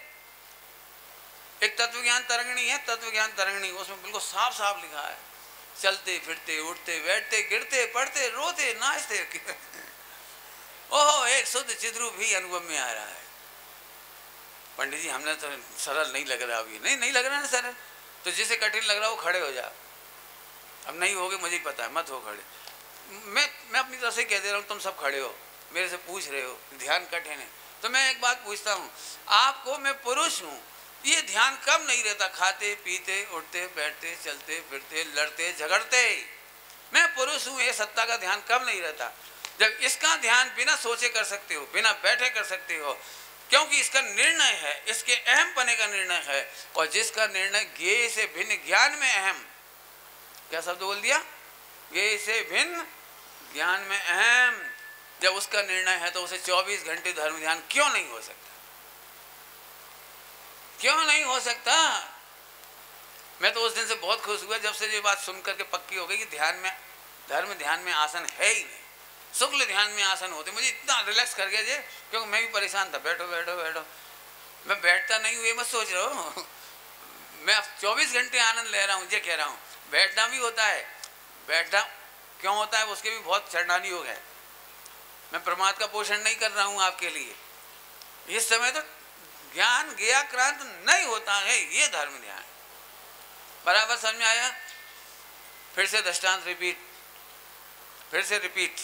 एक तत्व ज्ञान तरंगिणी है, तत्व ज्ञान तरंगिणी, उसमें बिल्कुल साफ साफ लिखा है, चलते फिरते उठते बैठते गिरते पड़ते रोते नाचते। ओहो, एक शुद्ध चिद्रूप भी अनुभव में आ रहा है। पंडित जी हमने तो सरल नहीं लग रहा अभी। नहीं नहीं लग रहा ना सरल, तो जिसे कठिन लग रहा हो खड़े हो जा। अब नहीं होगे मुझे ही पता है, मत हो खड़े। मैं मैं अपनी तरफ से कह दे रहा हूँ, तुम सब खड़े हो, मेरे से पूछ रहे हो ध्यान कठिन है, तो मैं एक बात पूछता हूँ आपको, मैं पुरुष हूँ, ये ध्यान कब नहीं रहता? खाते पीते उठते बैठते चलते फिरते लड़ते झगड़ते, मैं पुरुष हूँ, ये सत्ता का ध्यान कब नहीं रहता? जब इसका ध्यान बिना सोचे कर सकते हो, बिना बैठे कर सकते हो, क्योंकि इसका निर्णय है, इसके अहम पने का निर्णय है। और जिसका निर्णय ज्ञेय से भिन्न ज्ञान में अहम, क्या शब्द बोल दिया? ज्ञेय से भिन्न ज्ञान में अहम, जब उसका निर्णय है तो उसे चौबीस घंटे धर्म ध्यान क्यों नहीं हो सकता? क्यों नहीं हो सकता? मैं तो उस दिन से बहुत खुश हुआ जब से ये बात सुन करके पक्की हो गई कि ध्यान में, धर्म ध्यान में आसन है ही नहीं, शुक्ल ध्यान में आसन होते। मुझे इतना रिलैक्स कर गया जी, क्योंकि मैं भी परेशान था, बैठो बैठो बैठो। मैं बैठता नहीं हूँ ये मत सोच रहा हूँ, मैं अब चौबीस घंटे आनंद ले रहा हूँ, ये कह रहा हूँ। बैठना भी होता है, बैठना क्यों होता है उसके भी बहुत चरणानी योग है। मैं प्रमाद का पोषण नहीं कर रहा हूँ आपके लिए। इस समय तो ज्ञान ज्ञाक्रांत नहीं होता है, ये धर्म ध्यान। बराबर समझ में आया? फिर से दृष्टांत रिपीट, फिर से रिपीट।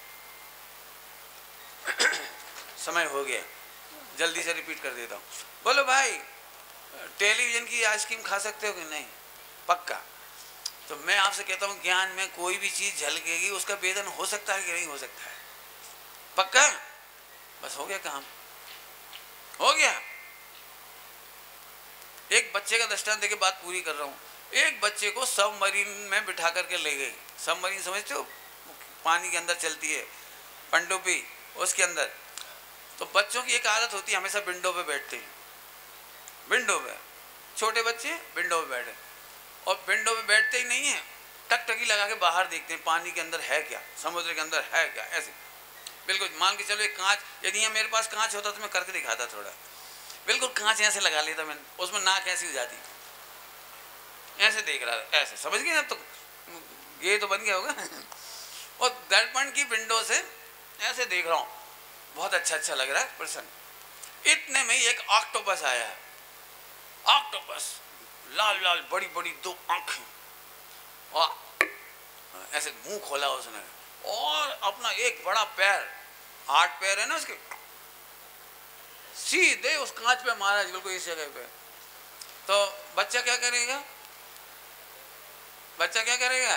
समय हो गया, जल्दी से रिपीट कर देता हूँ। बोलो भाई, टेलीविजन की आइसक्रीम खा सकते हो कि नहीं? पक्का। तो मैं आपसे कहता हूँ ज्ञान में कोई भी चीज झलकेगी, उसका वेदन हो सकता है कि नहीं हो सकता है? पक्का? बस हो गया काम, हो गया। एक बच्चे का दृष्टांत देके बात पूरी कर रहा हूँ। एक बच्चे को सबमरीन में बिठा करके ले गई। सबमरीन समझते हो? पानी के अंदर चलती है पनडुब्बी, उसके अंदर। तो बच्चों की एक आदत होती है, हमेशा विंडो पे बैठते हैं, विंडो पे। छोटे बच्चे विंडो पे बैठे, और विंडो पे बैठते ही नहीं है, टकटकी लगा के बाहर देखते हैं पानी के अंदर है क्या, समुद्र के अंदर है क्या, ऐसे। बिल्कुल मान के चलो एक कांच, यदि यहाँ मेरे पास कांच होता तो मैं करके दिखाता थोड़ा। बिल्कुल कांच ऐसे लगा लेता मैंने, उसमें नाक ऐसी हो जाती, ऐसे देख रहा था, ऐसे। समझ गए? अब तो ये तो बन गया होगा। और दर्पण की विंडो से ऐसे देख रहा हूँ, बहुत अच्छा अच्छा लग रहा है, प्रसन्न। इतने में एक ऑक्टोपस आया है। ऑक्टोपस लाल लाल बड़ी बड़ी दो आंखें, और ऐसे मुंह खोला उसने, और अपना एक बड़ा पैर, आठ पैर है ना उसके, सीधे उस कांच पे मारा, बिल्कुल इस जगह पे। तो बच्चा क्या करेगा? बच्चा क्या करेगा?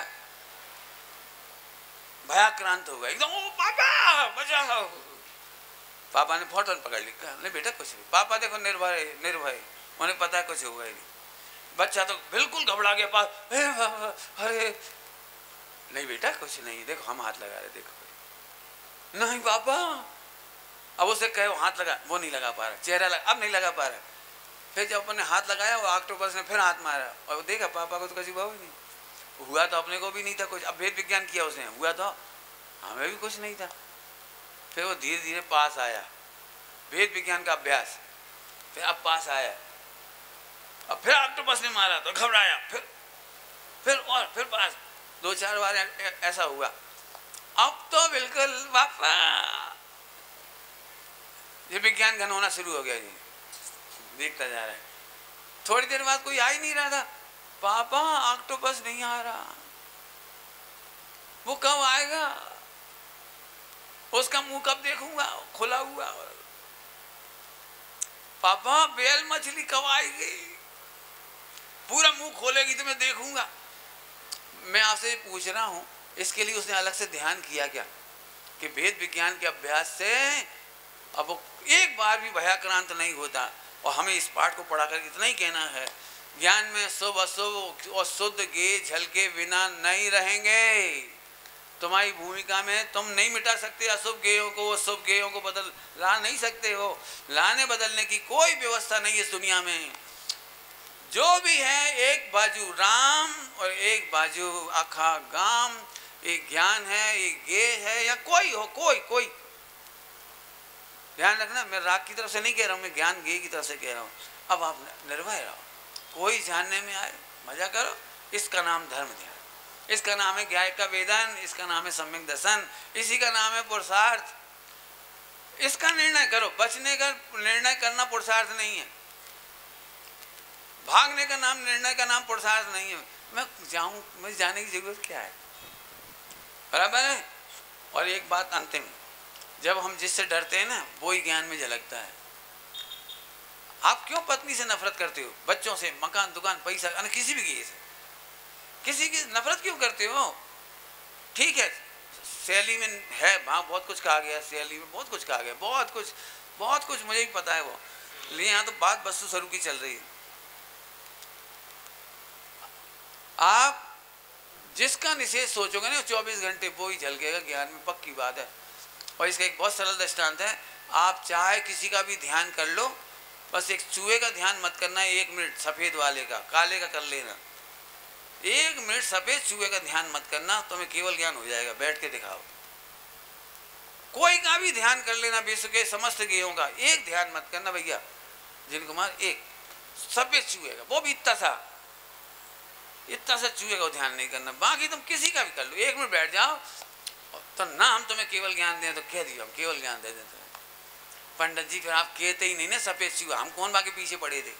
भयाक्रांत होगा एकदम। ओ पापा बचाओ! पापा ने फौरन पकड़ लिया, नहीं बेटा कुछ नहीं। पापा देखो निर्भय निर्भय, उन्हें पता है कुछ होगा ही नहीं। बच्चा तो बिल्कुल घबरा गया, पास अरे नहीं बेटा कुछ नहीं, देखो हम हाथ लगा रहे, देखो। नहीं पापा, अब उसे कहे हाथ लगा, वो नहीं लगा पा रहा, चेहरा लगा, अब नहीं लगा पा रहा। फिर जब अपने हाथ लगाया, वो ऑक्टोपस ने फिर हाथ मारा, और देखा पापा को तो कभी भाव ही नहीं। हुआ तो अपने को भी नहीं था कुछ। अब वेद विज्ञान किया उसने, हुआ तो हमें भी कुछ नहीं था। फिर वो धीरे धीरे पास आया, वेद विज्ञान का अभ्यास, फिर अब पास आया। अब फिर ऑक्टोपस ने मारा तो घबराया, फिर फिर और फिर पास, दो चार बार ऐसा हुआ। अब तो बिल्कुल बापा ये विज्ञान घन होना शुरू हो गया जी, देखता जा रहा है। थोड़ी देर बाद कोई आ ही नहीं रहा था, पापा ऑक्टोपस नहीं आ रहा, वो कब आएगा, उसका मुंह कब देखूंगा खुला हुआ, पापा बेल मछली कब आएगी, पूरा मुंह खोलेगी तो मैं देखूंगा। मैं आपसे पूछ रहा हूं, इसके लिए उसने अलग से ध्यान किया क्या कि वेद विज्ञान के अभ्यास से अब वो एक बार भी भयाक्रांत नहीं होता। और हमें इस पाठ को पढ़ाकर इतना ही कहना है, ज्ञान में शुभ अशुभ और शुद्ध गे झलके बिना नहीं रहेंगे। तुम्हारी भूमिका में तुम नहीं मिटा सकते अशुभ गेयों को, शुभ गेयों को बदल ला नहीं सकते हो। लाने बदलने की कोई व्यवस्था नहीं इस दुनिया में। जो भी है, एक बाजू राम और एक बाजू आखा गाम, एक ज्ञान है, एक गे है, या कोई हो, कोई कोई ध्यान रखना, मैं राग की तरफ से नहीं कह रहा हूँ, मैं ज्ञान गे की तरफ से कह रहा हूँ। अब आप निर्भय रहो, कोई जानने में आए मजा करो, इसका नाम धर्म ध्यान, इसका नाम है ज्ञाय का वेदन, इसका नाम है सम्यक दर्शन, इसी का नाम है पुरुषार्थ। इसका निर्णय करो, बचने का निर्णय करना पुरुषार्थ नहीं है, भागने का नाम निर्णय का नाम पुरुषार्थ नहीं है। मैं जाऊं, मुझे जाने की जरूरत क्या है, बराबर है। और एक बात अंतिम, जब हम जिससे डरते हैं ना वो ही ज्ञान में झलकता है। आप क्यों पत्नी से नफरत करते हो, बच्चों से, मकान दुकान पैसा, किसी भी चीज से किसी की नफरत क्यों करते हो? ठीक है, शैली में है, वहाँ बहुत कुछ कहा गया, शैली में बहुत कुछ कहा गया, बहुत कुछ बहुत कुछ मुझे भी पता है वो, लेकिन यहाँ तो बात वस्तु स्वरूप की चल रही है। आप जिसका निषेध सोचोगे ना चौबीस घंटे वो ही झलकेगा ज्ञान में, पक्की बात है। और इसका एक बहुत सरल दृष्टांत है, आप चाहे किसी का भी ध्यान कर लो, बस एक चूहे का ध्यान मत करना है, एक मिनट सफेद वाले का, काले का कर लेना, एक मिनट सफेद चूहे का ध्यान मत करना, तुम्हें केवल ज्ञान हो जाएगा। बैठ के दिखाओ, कोई का भी ध्यान कर लेना, विश्व के समस्त गेयों का, एक ध्यान मत करना भैया जिन कुमार, एक सफेद चूहे का, वो भी इतना सा इतना सा चूहे का ध्यान नहीं करना, बाकी तुम किसी का भी कर लो, एक मिनट बैठ जाओ। तो ना हम तुम्हें केवल ज्ञान दें तो कह दियो हम केवल ज्ञान दे देते हैं। पंडित जी फिर आप कहते ही नहीं ना सफेद चूहा, हम कौन बाकी पीछे पड़े थे।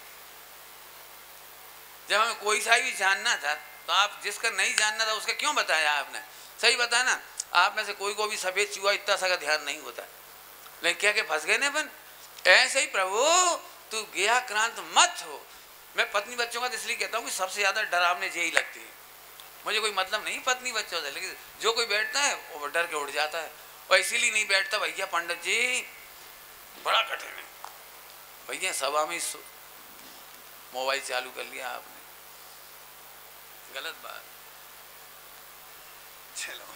जब हमें कोई सा भी जानना था तो आप जिसका नहीं जानना था उसका क्यों बताया आपने, सही बताया ना। आप में से कोई को भी सफेद चूहा इतना सा का ध्यान नहीं होता, लेकिन क्या के फंस गए ना अपन। ऐसे ही प्रभु तू गया क्रांत मत हो। मैं पत्नी बच्चों का इसलिए कहता हूँ कि सबसे ज्यादा डरावने यही लगती है। मुझे कोई मतलब नहीं पत्नी बच्चों से, लेकिन जो कोई बैठता है वो डर के उड़ जाता है, और इसीलिए नहीं बैठता। भैया पंडित जी बड़ा कठिन है भैया, सभा में मोबाइल चालू कर लिया आपने, गलत बात। चलो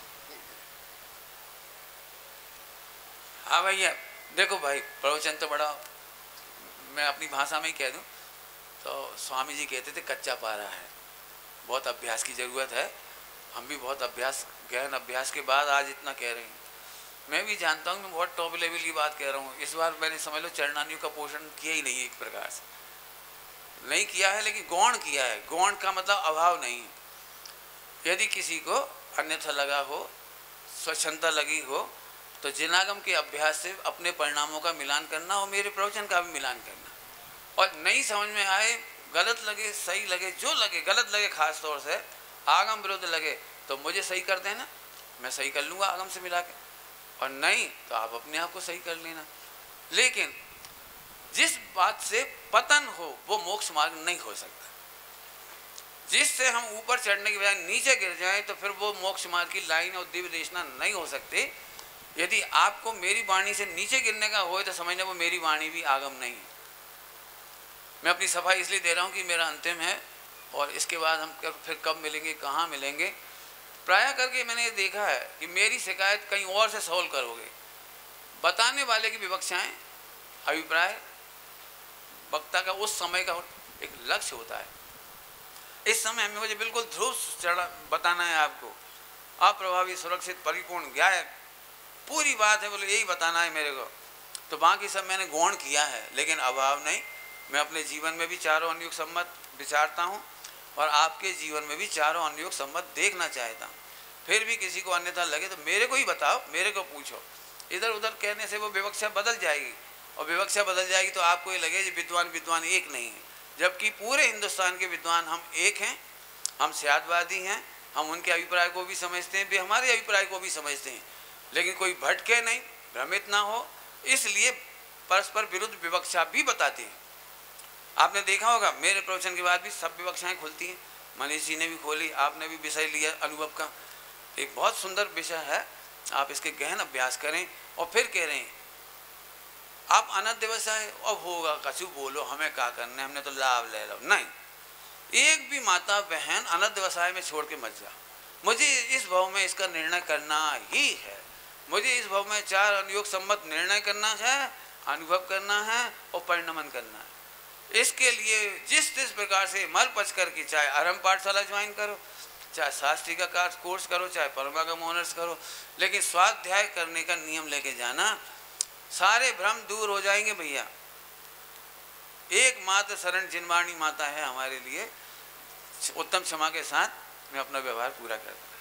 हाँ भैया देखो भाई, प्रवचन तो बड़ा, मैं अपनी भाषा में ही कह दूं तो स्वामी जी कहते थे कच्चा पारा है, बहुत अभ्यास की ज़रूरत है। हम भी बहुत अभ्यास, गहन अभ्यास के बाद आज इतना कह रहे हैं। मैं भी जानता हूँ मैं बहुत टॉप लेवल की बात कह रहा हूँ। इस बार मैंने समझ लो चरणानियों का पोषण किया ही नहीं, एक प्रकार से नहीं किया है, लेकिन गौण किया है। गौण का मतलब अभाव नहीं है। यदि किसी को अन्यथा लगा हो, स्वच्छंदता लगी हो, तो जिनागम के अभ्यास से अपने परिणामों का मिलान करना और मेरे प्रवचन का भी मिलान करना। और नहीं समझ में आए, गलत लगे, सही लगे, जो लगे, गलत लगे खास तौर से, आगम विरुद्ध लगे तो मुझे सही कर देना, मैं सही कर लूँगा आगम से मिला के, और नहीं तो आप अपने आप को सही कर लेना। लेकिन जिस बात से पतन हो वो मोक्ष मार्ग नहीं हो सकता। जिससे हम ऊपर चढ़ने के बजाय नीचे गिर जाएं तो फिर वो मोक्ष मार्ग की लाइन और दिव्य देशना नहीं हो सकते। यदि आपको मेरी वाणी से नीचे गिरने का हो तो समझना वो मेरी वाणी भी आगम नहीं है। मैं अपनी सफाई इसलिए दे रहा हूँ कि मेरा अंतिम है, और इसके बाद हम फिर कब मिलेंगे, कहाँ मिलेंगे। प्राय करके मैंने ये देखा है कि मेरी शिकायत कहीं और से सॉल्व करोगे। बताने वाले की विवक्षाएं, अभिप्राय, वक्ता का उस समय का एक लक्ष्य होता है। इस समय में मुझे बिल्कुल ध्रुव चढ़ा बताना है आपको, अप्रभावी, सुरक्षित, परिपूर्ण, गायब, पूरी बात है, बोले यही बताना है मेरे को। तो बाकी सब मैंने गौण किया है, लेकिन अभाव नहीं। मैं अपने जीवन में भी चारों अनुयोग सम्मत विचारता हूँ और आपके जीवन में भी चारों अनुयोग सम्मत देखना चाहता हूँ। फिर भी किसी को अन्यथा लगे तो मेरे को ही बताओ, मेरे को पूछो। इधर उधर कहने से वो विवक्षा बदल जाएगी, और विवक्षा बदल जाएगी तो आपको ये लगे विद्वान विद्वान एक नहीं है, जबकि पूरे हिंदुस्तान के विद्वान हम एक हैं। हम स्यादवादी हैं, हम उनके अभिप्राय को भी समझते हैं, वे हमारे अभिप्राय को भी समझते हैं, लेकिन कोई भटके नहीं, भ्रमित ना हो, इसलिए परस्पर विरुद्ध विवक्षा भी बताते हैं। आपने देखा होगा मेरे प्रवचन के बाद भी सब विवक्षाएं खुलती हैं। मनीष जी ने भी खोली, आपने भी विषय लिया अनुभव का, एक बहुत सुंदर विषय है, आप इसके गहन अभ्यास करें। और फिर कह रहे हैं आप अनंत व्यवसाय अब होगा कछु बोलो, हमें क्या करना है, हमने तो लाभ ले लो। नहीं, एक भी माता बहन अनंत व्यवसाय में छोड़ के मत जा। मुझे इस भाव में इसका निर्णय करना ही है, मुझे इस भाव में चार अनुयोग सम्मत निर्णय करना है, अनुभव करना है और परिणमन करना है। इसके लिए जिस जिस प्रकार से मल पच करके, चाहे आरंभ पाठशाला ज्वाइन करो, चाहे शास्त्री का कोर्स करो, चाहे परमागम ऑनर्स करो, लेकिन स्वाध्याय करने का नियम लेके जाना, सारे भ्रम दूर हो जाएंगे भैया। एकमात्र शरण जिनवाणी माता है हमारे लिए। उत्तम क्षमा के साथ मैं अपना व्यवहार पूरा करता हूँ।